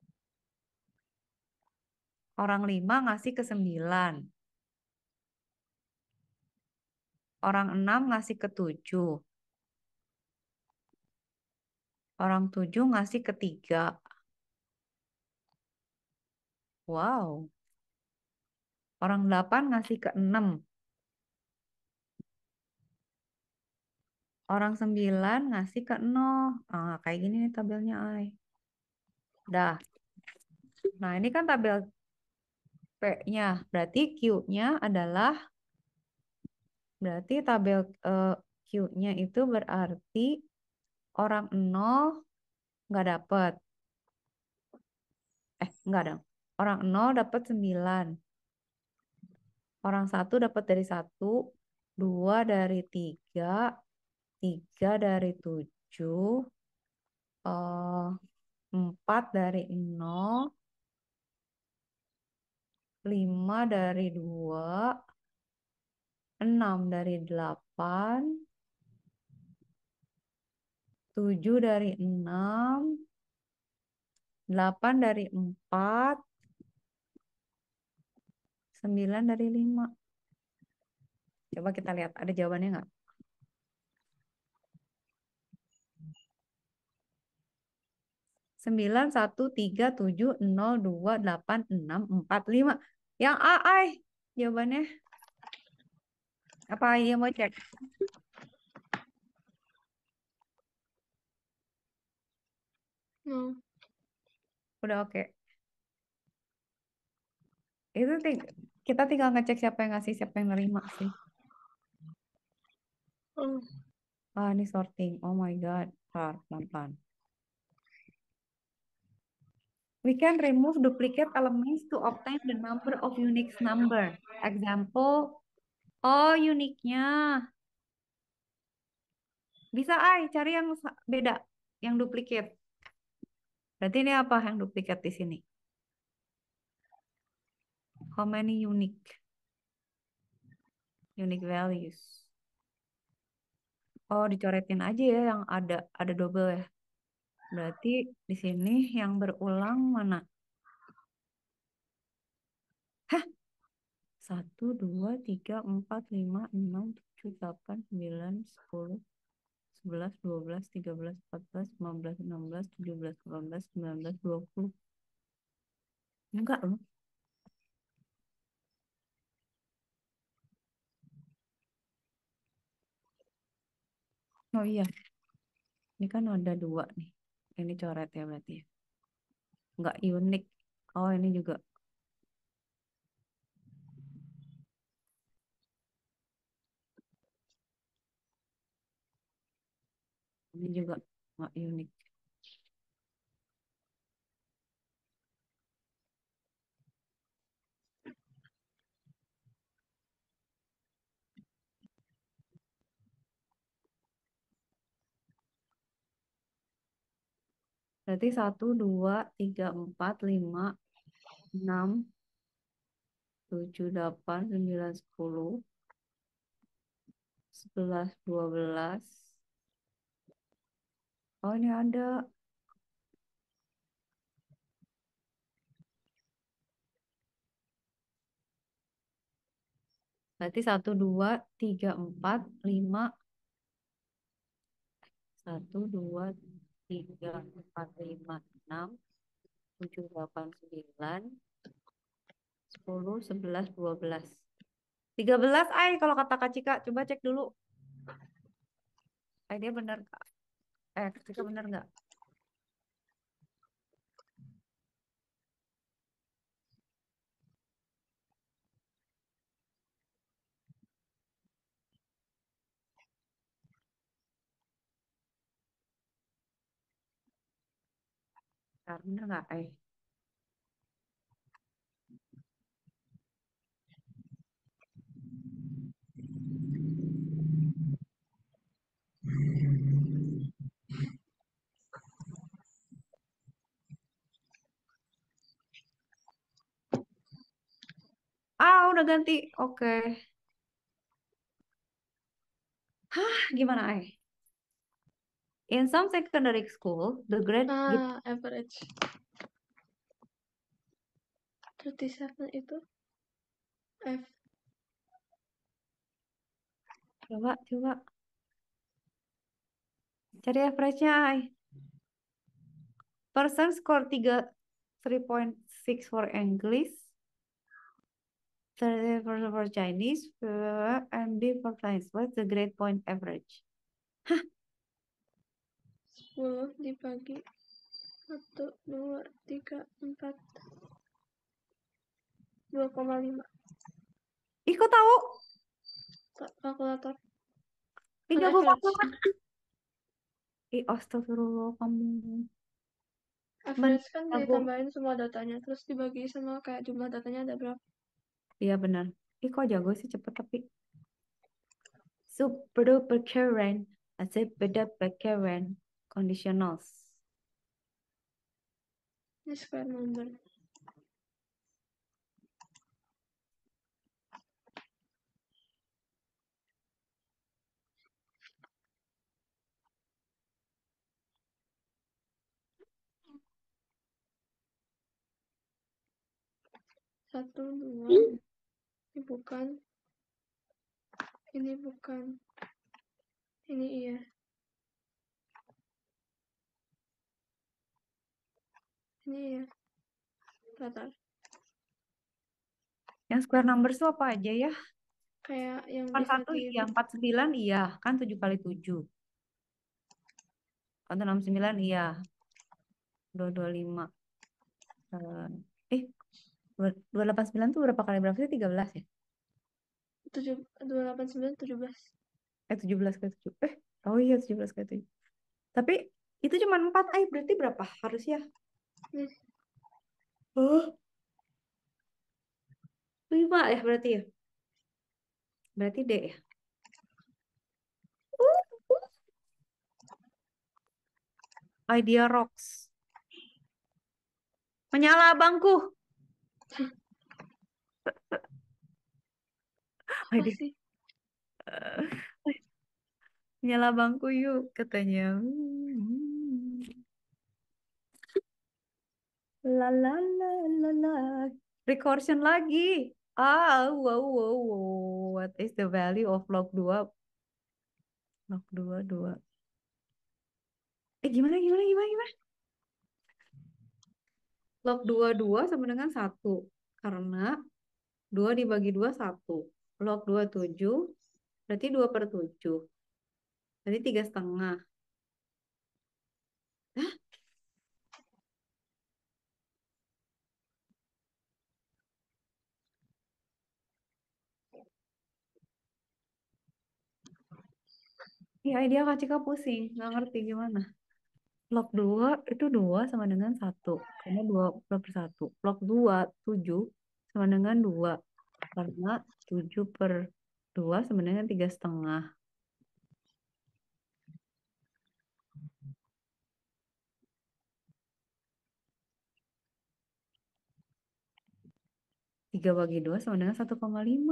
Orang lima ngasih ke sembilan. Orang enam ngasih ke tujuh. Orang tujuh ngasih ke tiga. Wow. Orang delapan ngasih ke enam. Orang sembilan ngasih ke nol. Ah, kayak gini nih tabelnya, Ay. Dah. Nah, ini kan tabel P-nya. Berarti Q-nya adalah, berarti tabel eh, Q-nya itu berarti orang nol nggak dapet. Eh, enggak dong. Orang nol dapat sembilan. Orang satu dapat dari satu, dua dari tiga, tiga dari tujuh, eh, empat dari nol, lima dari dua, enam dari delapan, tujuh dari enam, delapan dari empat, sembilan dari lima. Coba kita lihat, ada jawabannya nggak? Sembilan, satu, tiga, tujuh, nol, dua, delapan, enam, empat, lima. Yang A, ay. Jawabannya. Apa dia mau cek? No. Udah oke. Itu ting- kita tinggal ngecek siapa yang ngasih, siapa yang nerima sih. Oh, Ah, ini sorting. Oh my God. Ntar, pelan-pelan. We can remove duplicate elements to obtain the number of unique number. Example, oh uniknya. Bisa ay, cari yang sa- beda, yang duplicate. Berarti ini apa yang duplicate di sini? How many unique? Unique values. Oh, dicoretin aja ya yang ada ada double ya. Berarti di sini yang berulang mana? Hah? Satu, dua, tiga, empat, lima, enam, tujuh, delapan, sembilan, sepuluh, sebelas, dua belas, tiga belas, empat belas, lima belas, enam belas, tujuh belas, delapan belas, sembilan belas, dua puluh. Enggak loh. Oh iya, ini kan ada dua nih. Ini coret ya berarti ya. Enggak unik. Oh ini juga. Ini juga enggak unik. Berarti satu, dua, tiga, empat, lima, enam, tujuh, delapan, sembilan, sepuluh, sebelas, dua belas. Oh ini ada. Berarti satu, dua, tiga, empat, lima. Satu, dua, tiga, empat, lima, enam, tujuh, delapan, sembilan, sepuluh, sebelas, dua belas. Tiga belas, ay, kalau kata Kak Cika. Coba cek dulu. Ay, dia benar. Kak. Eh, Kak Cika benar nggak? Bentar, benar nggak, ay? Ah, udah ganti. Oke. Hah, gimana, ay? In some secondary school, the grade give. ah, average. thirty-seven itu F. Coba, coba. Cari average-nya, ay. Person score tiga, three point six for English, thirty for for Chinese, uh, and B for science. What's the grade point average? sepuluh dibagi satu, dua, tiga, empat, dua koma lima. Ih, kok tahu? Kalkulator. Ih, Kan jago average. banget. Ih, astagfirullah kamu. Average kan Jago. ditambahin semua datanya, terus dibagi sama kayak jumlah datanya ada berapa. Iya benar. Ih, kok jago sih cepet tapi. Super duper keren. Super duper keren. Conditionals. Ini square number. Satu, dua. Ini bukan. Ini bukan. Ini iya. Ini iya. Datar. Yang square numbers itu apa aja ya? Kayak yang Kan bisa satu di iya, empat sembilan iya. Kan tujuh kali tujuh. Kan enam sembilan iya. Dua dua lima. Eh, dua delapan sembilan tuh berapa kali berapa sih? Tiga belas ya? tujuh, dua delapan sembilan, tujuh belas. Eh tujuh belas kali tujuh. Eh, oh iya tujuh belas kali tujuh. Tapi itu cuma empat, ay berarti berapa harusnya? Hmm. Oh, lima ya berarti ya. Berarti D ya. Uh, uh. Idea rocks. Menyala bangku. Apa Idea. sih? Menyala bangku yuk katanya. Hmm. La la la la la. Recursion lagi. Ah, wow, wow, wow. What is the value of log dua? Log dua, dua. Eh, gimana, gimana, gimana, gimana? Log dua, dua sama dengan satu. Karena dua dibagi dua, satu. Log dua, tujuh. Berarti dua per tujuh. Berarti tiga setengah. Hah? Iya, dia Kak Cika pusing. Nggak ngerti gimana. Log dua itu dua sama dengan satu. Karena dua per satu. Log dua, tujuh sama dengan dua. Karena tujuh per dua sama dengan tiga setengah. Tiga bagi dua sama dengan satu koma lima.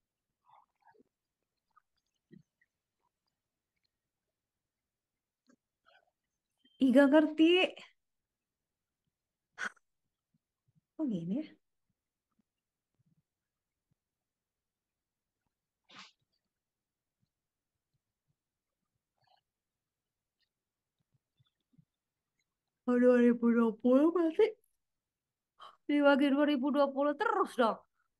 Ih, gak ngerti. Kok gini ya? Oh, dua ribu dua puluh berarti dibagi dua ribu dua puluh terus dong.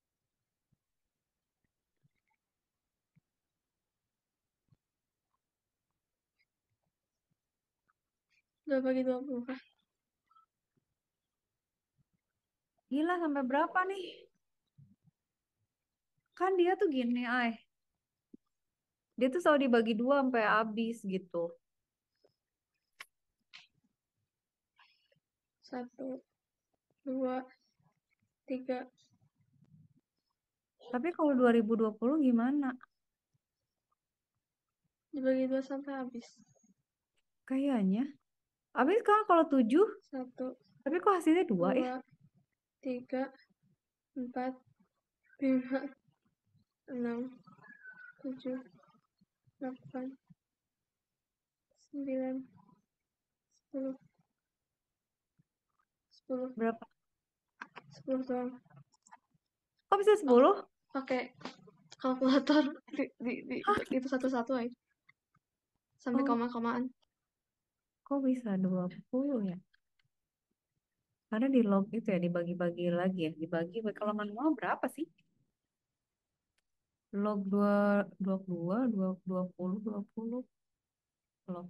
Dua bagi dua puluh kah? Gila sampai berapa nih? Kan dia tuh gini, ay. Dia tuh selalu dibagi dua sampai habis gitu. Satu, dua, tiga. Tapi kalau dua ribu dua puluh gimana? Dibagi dua sampai habis. Kayaknya. Habis kan kalau tujuh, Satu, tapi kok hasilnya dua ya? dua, tiga, empat, lima, enam, tujuh, delapan, sembilan, sepuluh, sepuluh, Berapa? sepuluh doang. Kok bisa sepuluh? Pakai kalkulator di, di, di itu satu-satu aja sampai Oh, koma-komaan. kok bisa dua puluh ya? Karena di log itu ya dibagi-bagi lagi ya. Dibagi kalau manual berapa sih? Log dua, dua dua, dua, dua puluh, dua puluh. Log,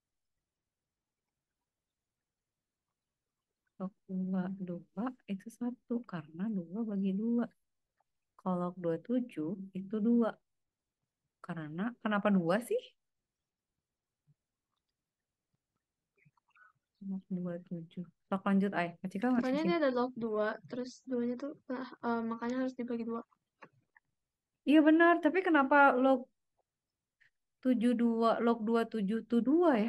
log dua, dua itu satu. Karena dua bagi dua. Kalau log dua tujuh itu dua. Karena, kenapa dua sih? Log dua tujuh. Log lanjut, ay. Kacika nggak Soalnya sih? dia ada log dua, terus duanya tuh nah, eh, makanya harus dibagi dua. Iya benar, tapi kenapa log tujuh dua, log dua tujuh itu dua ya?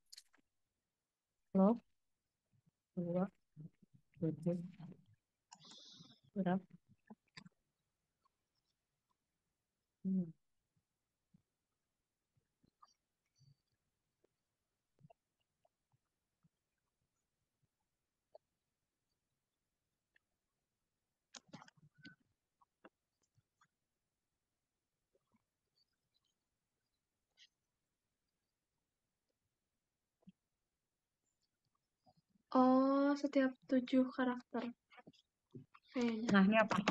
Log dua tujuh berapa? Hmm. Oh, setiap tujuh karakter. Kayaknya. Nah, ini apa?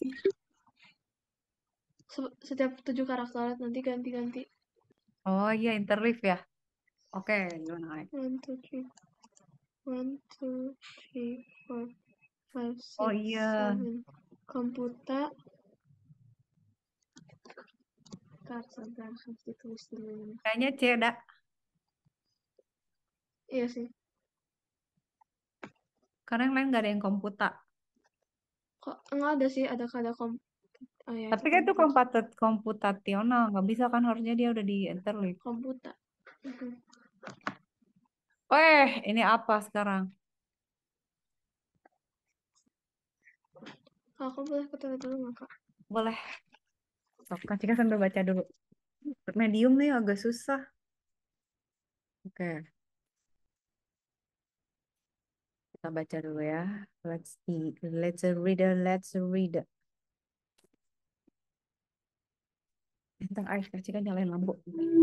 Se- Setiap tujuh karakter nanti ganti-ganti. Oh iya, interleave ya. Oke, gimana, ay? One, two, three. One, two, three, four, five, Oh six, iya, seven. Komputa. Bentar, sabar, harus ditulis dulu. Kayaknya C, dak. Iya sih. Karena yang lain nggak ada yang komputa. Kok enggak ada sih, ada kada kom. Oh ya, Tapi itu kan itu komputer. komputa- komputasional, nggak bisa kan, harusnya dia udah di interleave. Komputer. Mhm. Weh, ini apa sekarang? Kak, aku boleh ke toilet dulu nggak, Kak? Boleh. Sok, Kak Cika sambil baca dulu. Medium nih agak susah. Oke, kita baca dulu ya. Let's see. Let's read it. Let's read it. Bentar, Ais, Kak Cika nyalain lampu.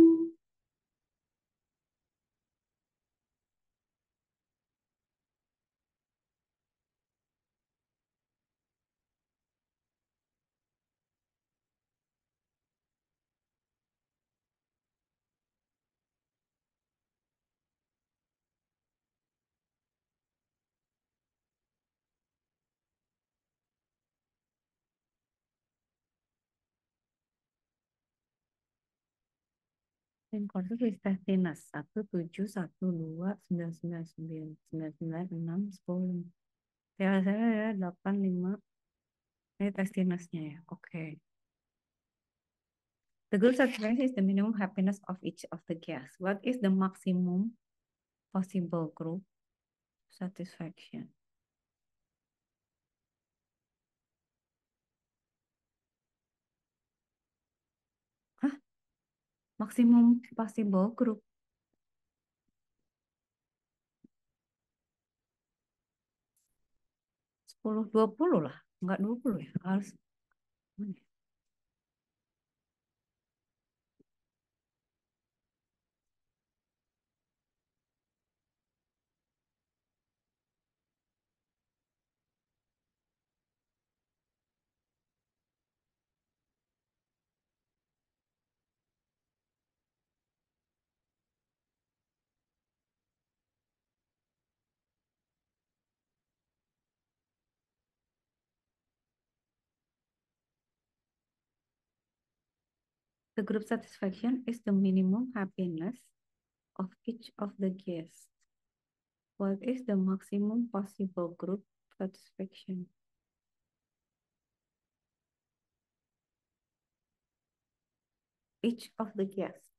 Dan kursus Listinus satu tujuh satu dua sembilan sembilan sembilan sembilan sembilan enam sepuluh. Ya saya ya delapan lima. Ini testinusnya ya. Oke. The group satisfaction is the minimum happiness of each of the guests. What is the maximum possible group satisfaction? Hah? Maximum possible group? Sepuluh dua puluh lah. Enggak dua puluh ya. Harus. Mana ya? The group satisfaction is the minimum happiness of each of the guests. What is the maximum possible group satisfaction? Each of the guests.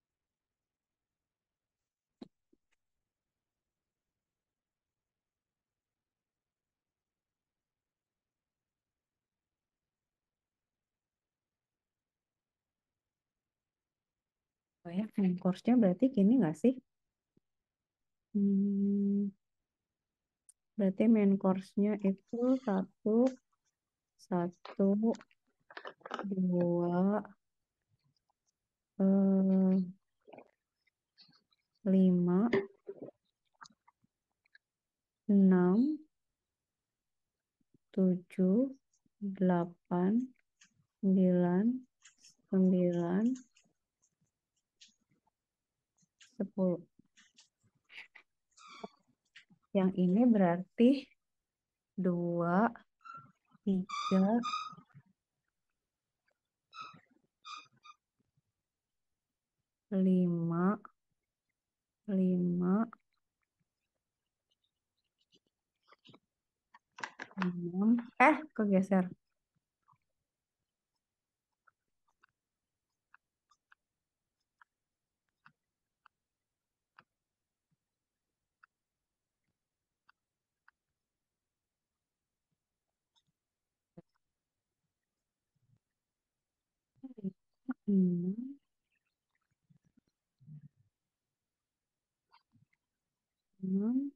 Banyak main course-nya berarti gini nggak sih? Hmm, berarti main course-nya itu satu, satu, dua, eh, lima, enam, tujuh, delapan, sembilan, sembilan, sepuluh. Yang ini berarti dua, tiga, lima, lima, enam. Eh, kegeser. Enam, enam,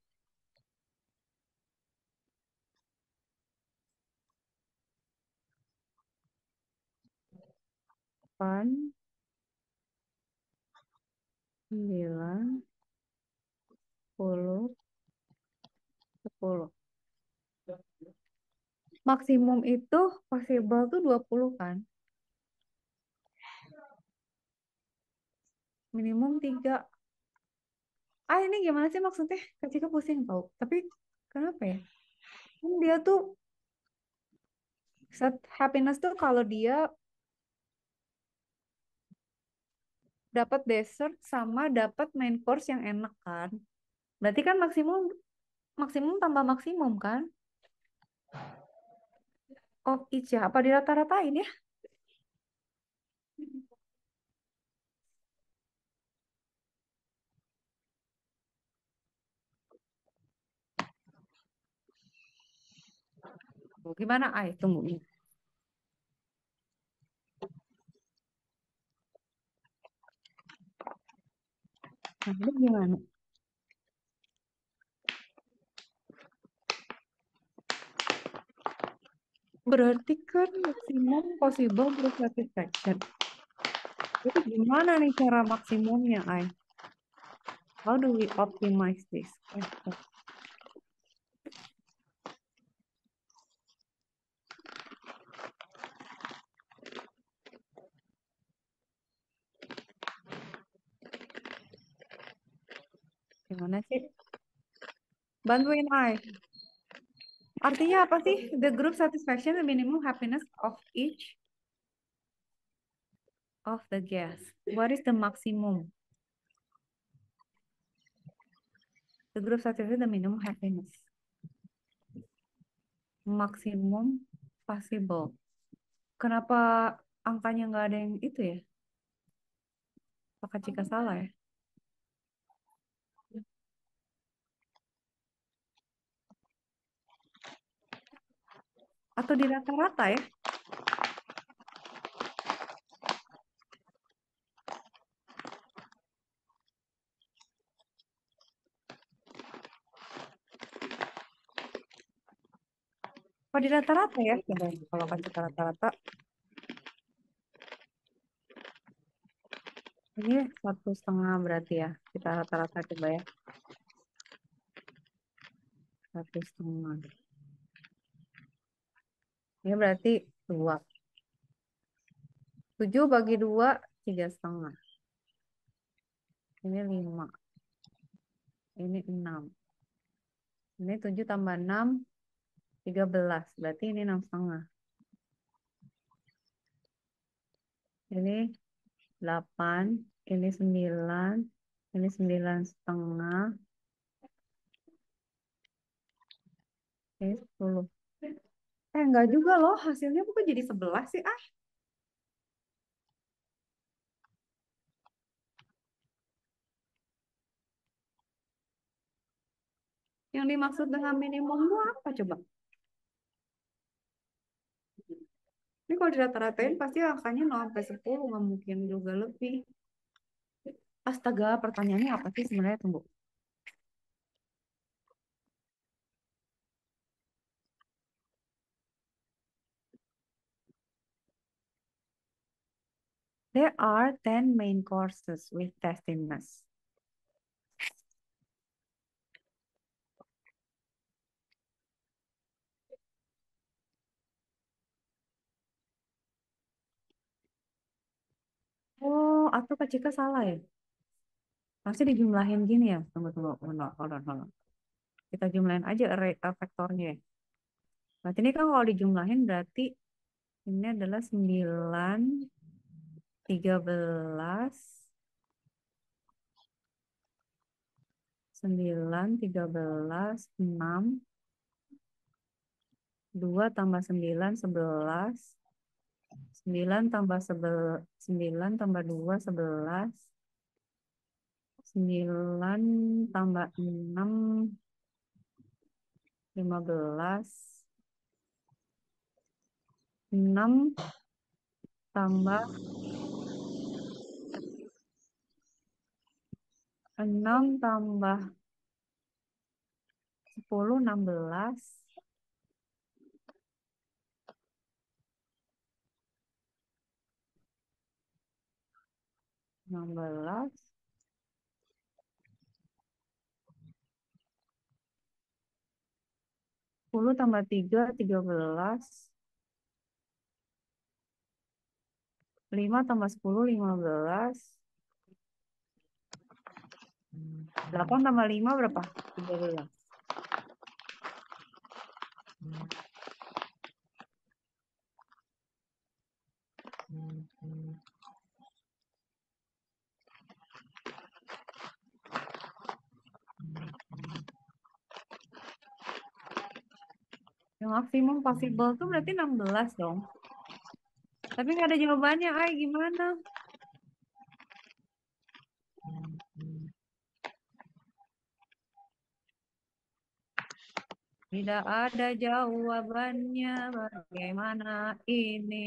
delapan, sembilan, sepuluh, sepuluh. Maksimum itu possible tuh dua puluh kan? Minimum tiga. Ah, ini gimana sih maksudnya? Kak Cika pusing tau. Tapi kenapa ya? Kan dia tuh set happiness tuh kalau dia dapat dessert sama dapat main course yang enak kan. Berarti kan maksimum maksimum tambah maksimum kan? Of each ya. Apa dirata-ratain ya? Tuh, gimana Ai? Tunggu. Nah, ini gimana? Berarti kan maksimum possible group satisfaction. Itu gimana nih cara maksimumnya, Ai? How do we optimize this? Eh, eh. Gimana sih? Bantuin Ai. Artinya apa sih? The group satisfaction, the minimum happiness of each of the guests. What is the maximum? The group satisfaction, the minimum happiness. Maximum possible. Kenapa angkanya nggak ada yang itu ya? Apakah jika salah ya? Atau di rata-rata ya? Apa di rata-rata ya? Coba kalau kasih rata-rata. Ini satu setengah berarti ya. Kita rata-rata coba ya. Satu setengah. Ini berarti dua. Tujuh bagi dua, tiga setengah. Ini lima. Ini enam. Ini tujuh tambah enam, tiga belas. Berarti ini enam setengah. Ini delapan. Ini sembilan. Ini sembilan setengah. Ini sepuluh. Eh, enggak juga loh. Hasilnya bukan jadi sebelas sih, ah. Yang dimaksud dengan minimum itu apa coba? Ini kalau dirata-ratain pasti angkanya nol sampai sepuluh, nggak mungkin juga lebih. Astaga, pertanyaannya apa sih sebenarnya? Tunggu. There are ten main courses with tastiness. Oh, atau Kak Cika salah ya? Pasti dijumlahin gini ya? Tunggu, tunggu. Hold on, hold on, hold on. Kita jumlahin aja array uh, vektornya ya. Berarti ini kan kalau dijumlahin berarti ini adalah sembilan, tiga belas, sembilan, tiga belas, enam, dua tambah sembilan, sebelas, sembilan tambah sebel, sembilan tambah dua, sebelas, sembilan tambah enam, lima belas, enam tambah enam tambah sepuluh, enam belas, enam belas, sepuluh tambah tiga, tiga belas, lima tambah sepuluh, lima belas, delapan tambah lima berapa? tiga belas. Yang maksimum possible tuh berarti enam belas dong. Tapi nggak ada jawabannya, ay gimana? Tidak ada jawabannya, bagaimana ini?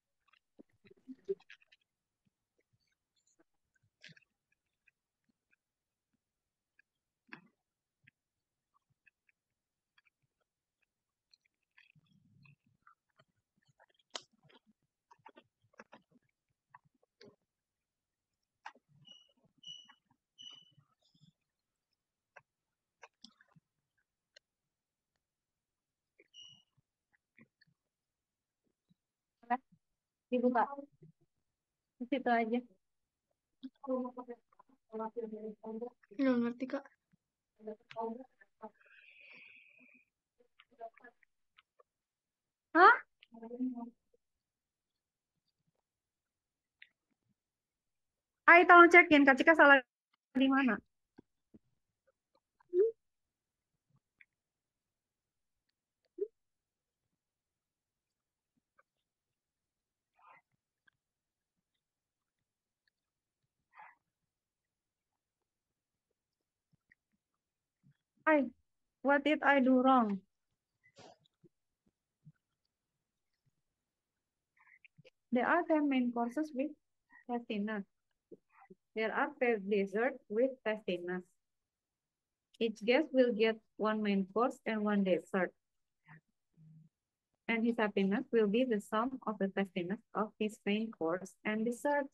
Dibuka. Di situ aja. Nggak ngerti, Kak. Hah? Ay, tolong cekin, Kak Cika salah di mana? Ay, what did I do wrong? There are ten main courses with tastiness. There are five desserts with tastiness. Each guest will get one main course and one dessert. And his happiness will be the sum of the tastiness of his main course and dessert.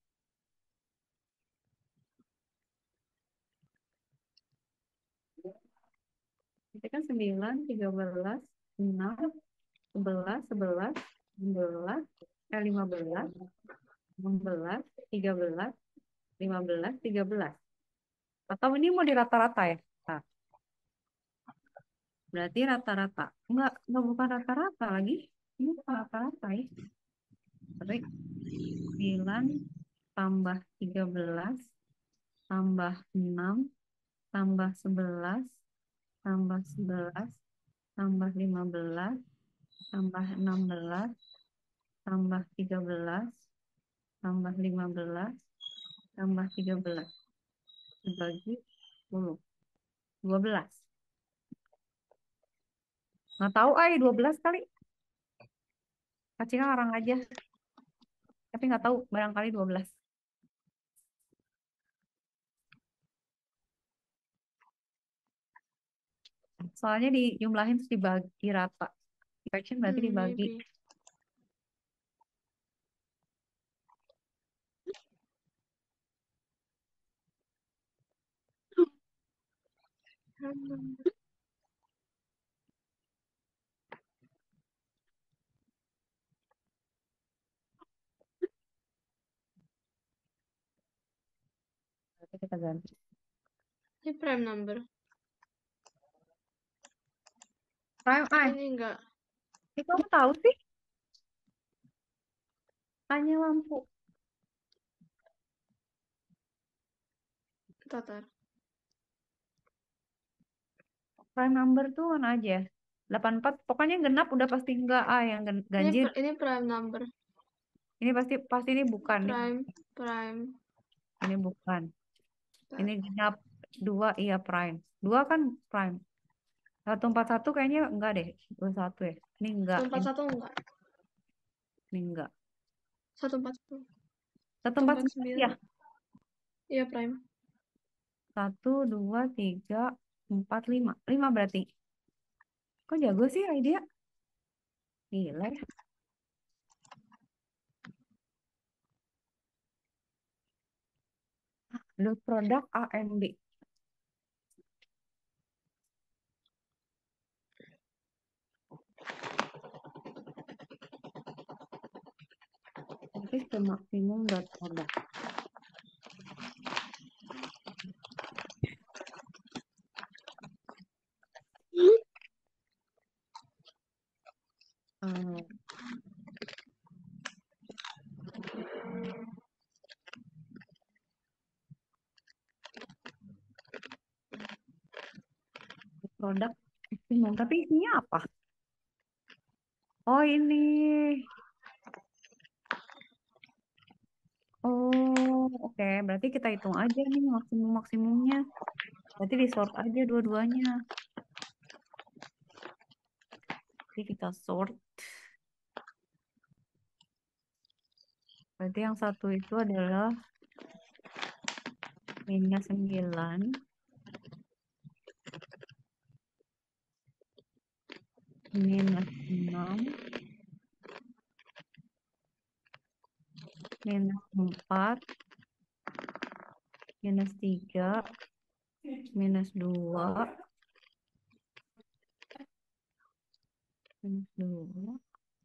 Itu kan sembilan, tiga belas, enam, sebelas, sebelas, enam belas, eh, lima belas, enam belas, tiga belas, lima belas, tiga belas. Atau ini mau di rata-rata ya? Nah, berarti rata-rata. Enggak, enggak bukan rata-rata lagi. Ini bukan rata-rata ya. Tapi sembilan tambah tiga belas tambah enam tambah sebelas tambah sebelas tambah lima belas tambah enam belas tambah tiga belas tambah lima belas tambah tiga belas dibagi sepuluh dua belas. Nggak tahu ay dua belas kali. Kacingnya orang aja. Tapi nggak tahu barangkali dua belas. Soalnya dijumlahin terus dibagi rata. Fraction berarti Hmm, dibagi. maybe. Hmm. Berarti kita ganti. Ini prime number. Prime ay. Ini enggak. Ini kamu tahu sih? Tanya lampu. Tatar. Prime number tuh mana aja? delapan puluh empat. Pokoknya genap udah pasti enggak ah yang gan- Ini ganjil. pr- ini prime number. Ini pasti pasti ini bukan. Ini, Prime, prime. ini bukan. Bentar. Ini genap dua iya prime. Dua kan prime. seratus empat puluh satu kayaknya enggak deh. dua puluh satu ya. Ini enggak. satu empat Ini, satu enggak. ini enggak. satu empat satu. satu satu empat empat sembilan ya. sembilan. Iya prime. Satu, dua, tiga, empat, lima. Lima berarti. Kok jago sih idea? Gila ya. The product A and B. What is the maximum dot product? Uh, produk maksimum. Tapi isinya apa? Oh ini. Oh oke. Berarti kita hitung aja nih maksimum-maksimumnya. Berarti di sort aja dua-duanya. Jadi kita sort. Berarti yang satu itu adalah minus sembilan. Minus enam. Minus empat. Minus tiga. Minus dua. Minus dua.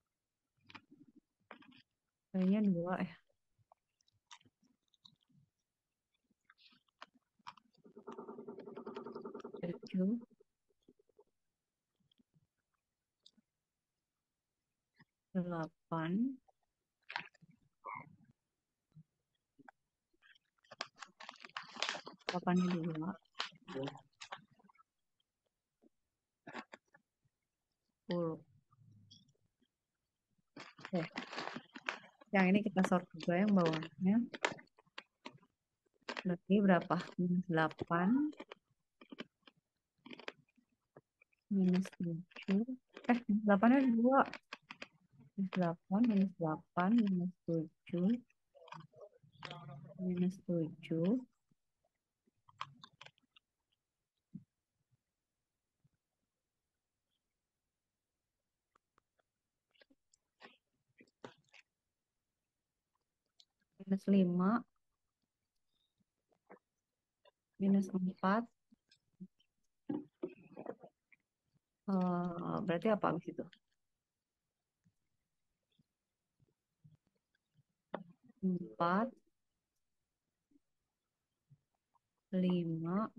Kayaknya dua ya. Tujuh. Delapan. Delapannya dua. Sepuluh. Oke. Yang ini kita sort juga yang bawahnya. Berarti berapa? Minus delapan. Minus tujuh. Eh, minus delapannya dua. Minus delapan, minus delapan, minus tujuh. Minus tujuh. Minus lima. Minus empat. Eh, berarti apa habis itu? Empat. Lima.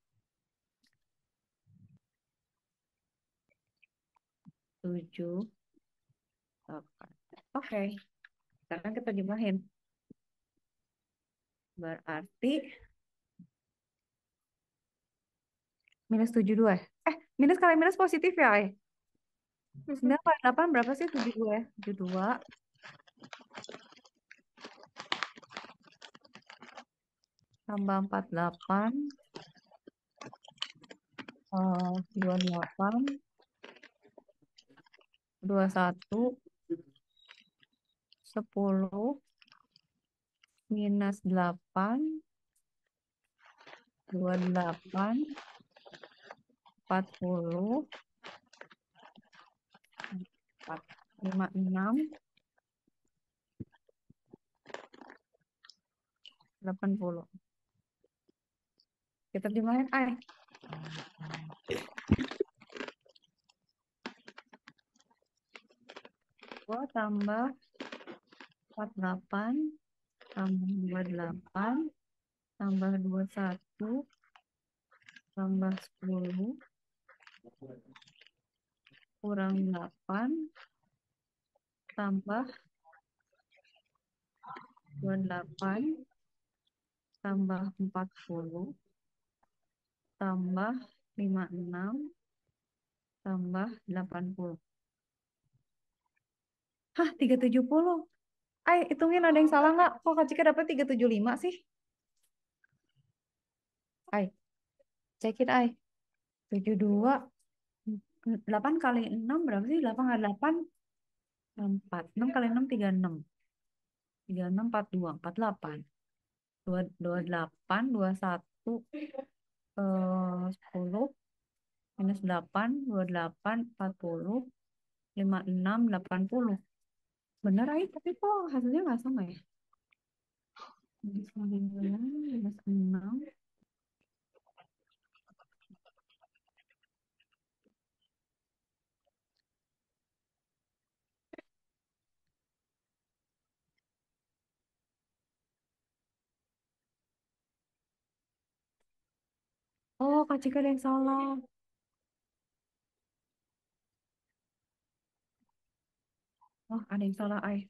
Tujuh. Delapan. Oke. Sekarang kita jumlahin. Berarti minus tujuh puluh dua. Eh, minus kali minus positif ya, eh? sembilan kali delapan berapa sih? tujuh puluh dua ya? tujuh puluh dua. Tambah empat puluh delapan. eh, dua puluh delapan. dua puluh satu. sepuluh. Minus delapan. dua puluh delapan. empat puluh. lima puluh enam. delapan puluh. Kita jumlahin, ay. dua tambah empat puluh delapan. Tambah dua puluh delapan. Tambah dua puluh satu. Tambah sepuluh. Kurang delapan. Tambah dua puluh delapan. Tambah empat puluh. Tambah lima puluh enam. Tambah delapan puluh. Hah, tiga ratus tujuh puluh. Ay, hitungin ada yang salah nggak? Kok Kak Cika dapat tiga ratus tujuh puluh lima sih? Ay, cekin ay. tujuh puluh dua. delapan kali enam berapa sih? delapan kali delapan. empat. enam kali enam, tiga puluh enam. tiga puluh enam, empat puluh dua. empat puluh delapan. dua puluh delapan, dua puluh satu. Eh, sepuluh. Minus delapan, dua puluh delapan, empat puluh. lima puluh enam, delapan puluh. Bener ay, tapi kok hasilnya nggak sama ya? Minus sembilan, minus enam. Oh, Kak Cika ada yang salah. Oh, ada yang salah, ay.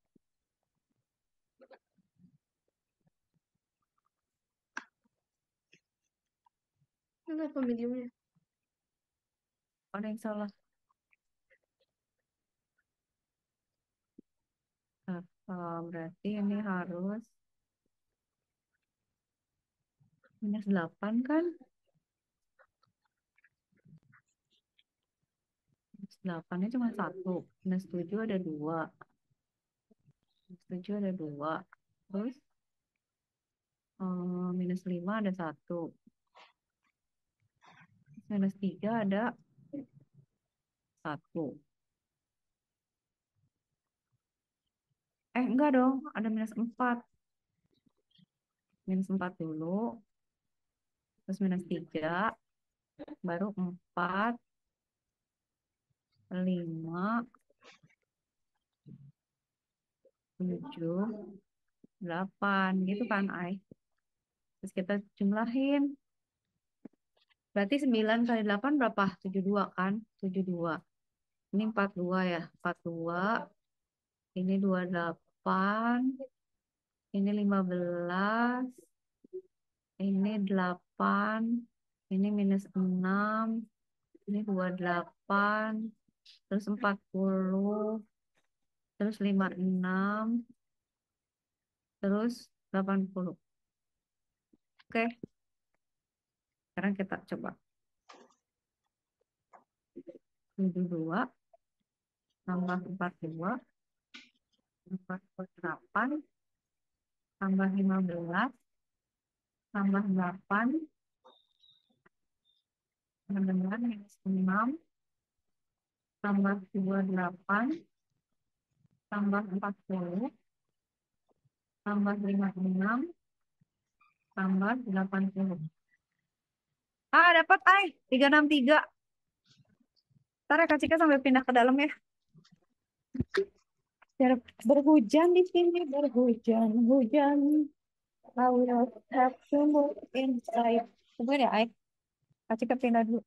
Ini apa mediumnya? Ada yang salah. Oh, berarti ini harus minus delapan kan? Minus delapannya cuma satu. Minus tujuh ada dua. Minus tujuh ada dua. Terus eh, minus lima ada satu. Minus tiga ada satu. Eh, enggak dong. Ada minus empat. Minus empat dulu. Terus minus tiga. Baru empat. Lima. Tujuh. Delapan. Gitu kan, Ai? Terus kita jumlahin. Berarti sembilan kali delapan berapa? Tujuh puluh dua kan? Tujuh puluh dua. Ini empat puluh dua ya. Empat puluh dua. Ini dua puluh delapan. Ini lima belas. Ini delapan. Ini minus enam. Ini dua puluh delapan. Terus empat puluh. Terus lima puluh enam. Terus delapan puluh. Oke. Sekarang kita coba. tujuh puluh dua. Tambah empat puluh dua. empat puluh delapan. Tambah lima belas. Tambah delapan. Dengan minus enam. Tambah dua puluh delapan. Tambah empat puluh. Tambah lima puluh enam. Tambah delapan puluh. Ah, dapat, Ai. tiga enam tiga. Ntar ya, Kak Cika sampai pindah ke dalam ya. Biar berhujan di sini, berhujan, hujan. I will have to move inside. Tungguin ya, Ai. Kak Cika pindah dulu.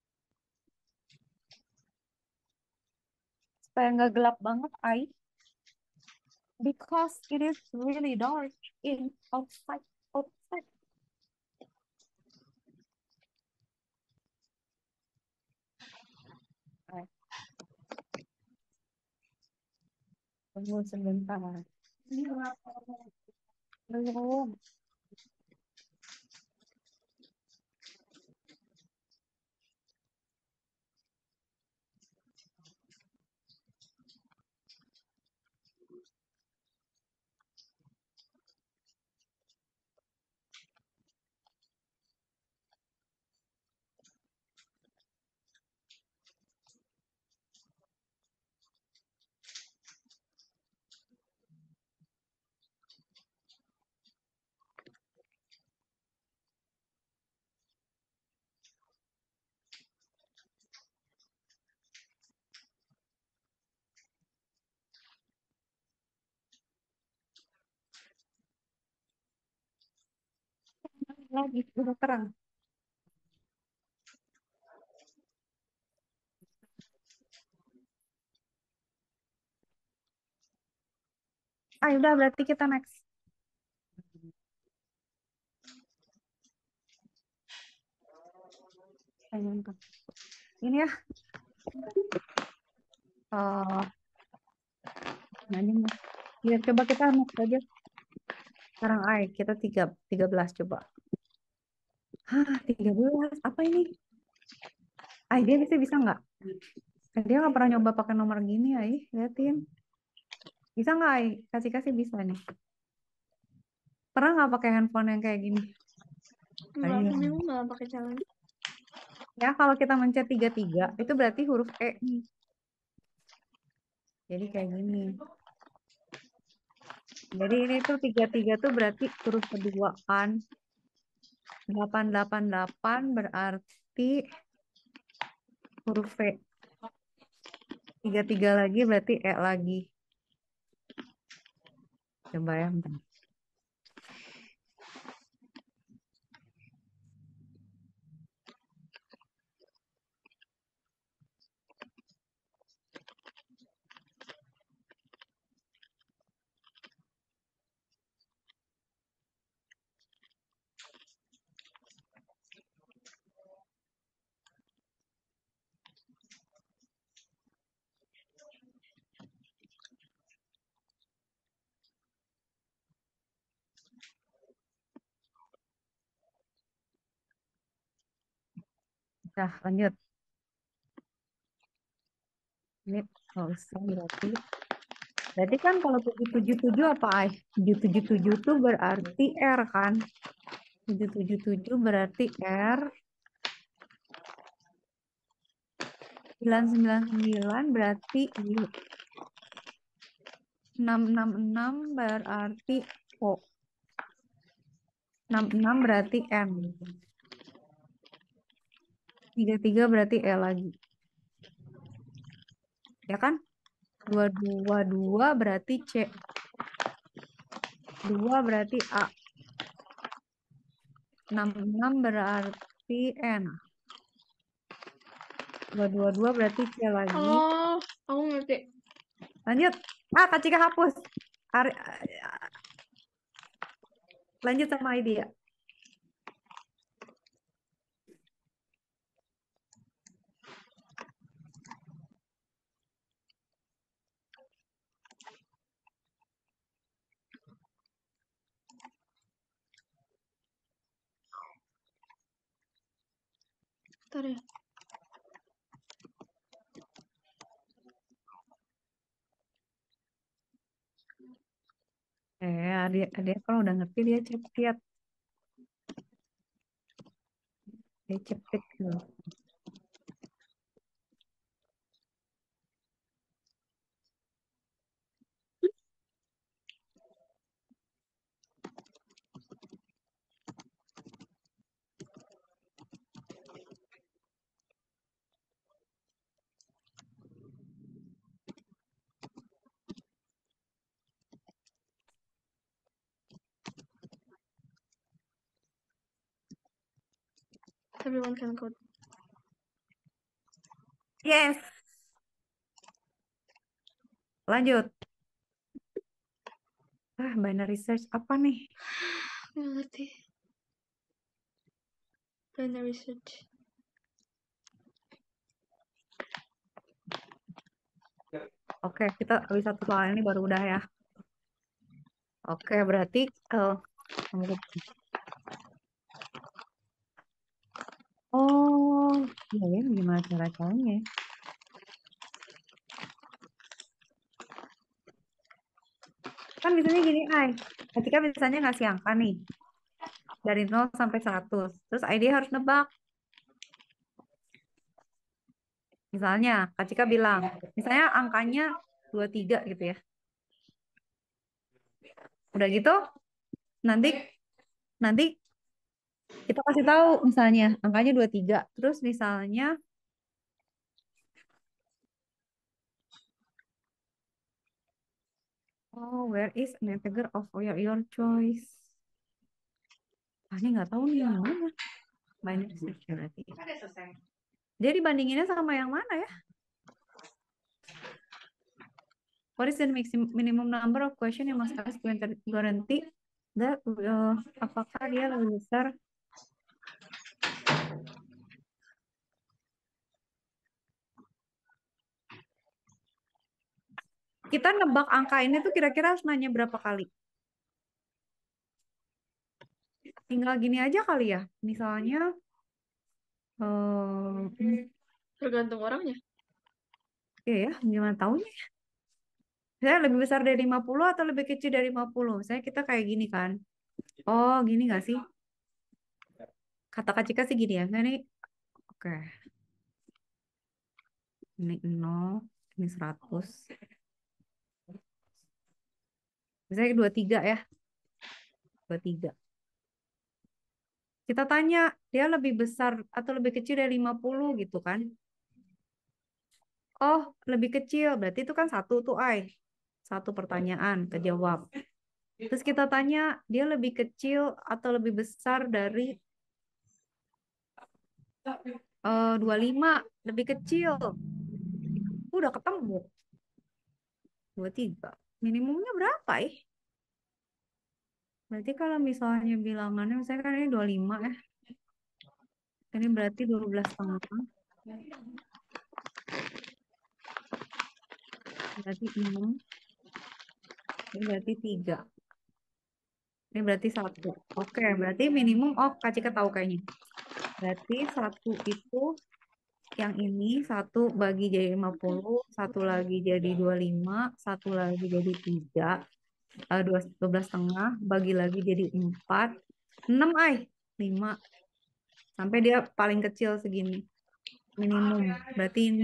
Supaya nggak gelap banget, Ai. Because it is really dark in outside. Outside. Ai, tunggu sebentar. Belum. Lagi, udah terang. Ah, udah berarti kita next. Ayo, bentar. Ini ya. Oh, nah ini nih. Ya, coba kita next aja. Sekarang ay, kita tiga, tiga belas coba. Hah, tiga belas. Apa ini? Ay, dia bisa bisa nggak? Dia nggak pernah nyoba pakai nomor gini, ay. Liatin. Bisa nggak, ay? Kasih-kasih bisa nih. Pernah nggak pakai handphone yang kayak gini? Enggak, Ayo. aku bingung malah pakai challenge. Ya, kalau kita mencet tiga tiga, itu berarti huruf E nih. Jadi kayak gini. Jadi ini tuh tiga tiga tuh berarti huruf kedua kan. delapan delapan delapan berarti huruf V. tiga tiga lagi berarti E lagi. Coba ya, bentar. Nah, lanjut. Ini nggak usah berarti. Berarti kan kalau tujuh tujuh tujuh apa, Ay? tujuh tujuh tujuh itu berarti R kan? tujuh tujuh tujuh berarti R. sembilan sembilan sembilan berarti U. enam enam enam berarti O. enam enam berarti M. tiga tiga berarti E lagi. Ya kan? dua dua dua berarti C. dua berarti A. enam enam berarti N. dua dua dua berarti C lagi. Oh, aku ngerti. Lanjut. Ah, Kak Cika hapus. Ari- Lanjut sama idea. Bentar ya. Eh, adik, adik kalau udah ngerti dia cepet. Dia cepet loh. Everyone can code. Yes. Lanjut. Ah, binary search apa nih? Nggak ngerti. Binary search. Oke, kita habis satu soal ini baru udah ya. Oke, berarti eh, oh, iya ya, gimana cara caranya? Kan misalnya gini, Ay. Ketika misalnya ngasih angka nih, dari nol sampai seratus. Terus I D harus nebak. Misalnya, Kak Cika bilang, misalnya angkanya dua puluh tiga gitu ya. Udah gitu, nanti nanti kita kasih tahu misalnya angkanya dua puluh tiga. Terus misalnya oh, where is an integer of your, your choice? Ah, ini nggak tahu nih yang mana. Binary search berarti. Jadi bandinginnya sama yang mana ya? What is the maximum minimum number of question yang must ask to guarantee that uh, apakah dia lebih besar? Kita nebak angka ini tuh kira-kira harus nanya berapa kali? Tinggal gini aja kali ya. Misalnya eh Tergantung orangnya. ya ya, gimana tahunya? Saya lebih besar dari lima puluh atau lebih kecil dari lima puluh? Saya kita kayak gini kan. Oh, gini nggak sih? Kata Kak Cika sih gini ya. Nah, ini oke. Ini nol, ini seratus. Misalnya dua puluh tiga ya. dua puluh tiga. Kita tanya, dia lebih besar atau lebih kecil dari lima puluh gitu kan? Oh, lebih kecil. Berarti itu kan satu tuh, Ay. Satu pertanyaan kejawab. Terus kita tanya, dia lebih kecil atau lebih besar dari eh, dua puluh lima? Lebih kecil. Udah ketemu. dua puluh tiga. Minimumnya berapa ya? Berarti kalau misalnya bilangannya, misalnya kan ini dua puluh lima ya. Ini berarti dua belas setengah. Berarti enam. Ini berarti tiga. Ini berarti satu. Oke, berarti minimum. Oh, Kak Cika tahu kayaknya. Berarti satu itu yang ini satu bagi jadi lima puluh, satu lagi jadi dua puluh lima, satu lagi jadi tiga, eh, dua, dua belas setengah, bagi lagi jadi empat, enam ay, lima, sampai dia paling kecil segini, minimum, berarti ini.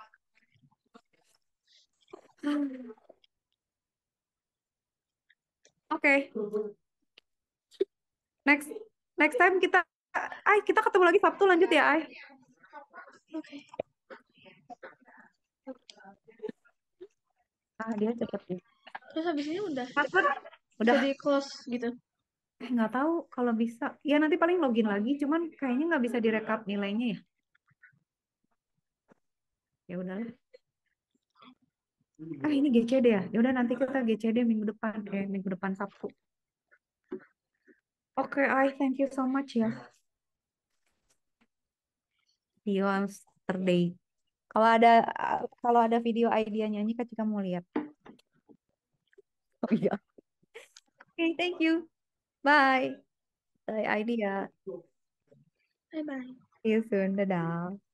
Oke, next, next time kita, ay, kita ketemu lagi Sabtu lanjut ya, ay. Oke. Ah, dia cepet ya. Terus habis ini udah Password, bisa udah. di close gitu. Eh, nggak tahu kalau bisa. Ya nanti paling login lagi, cuman kayaknya nggak bisa direkap nilainya ya. Ya udahlah. Ah ini G C D ya. Ya udah nanti kita G C D minggu depan, eh minggu depan Sabtu. Oke, I thank you so much ya. See you on Saturday. Kalau ada kalau ada video idea nyanyi kan kita mau lihat. Oh iya. Oke, thank you. Bye. Bye idea. Bye bye. See you soon. Dadah.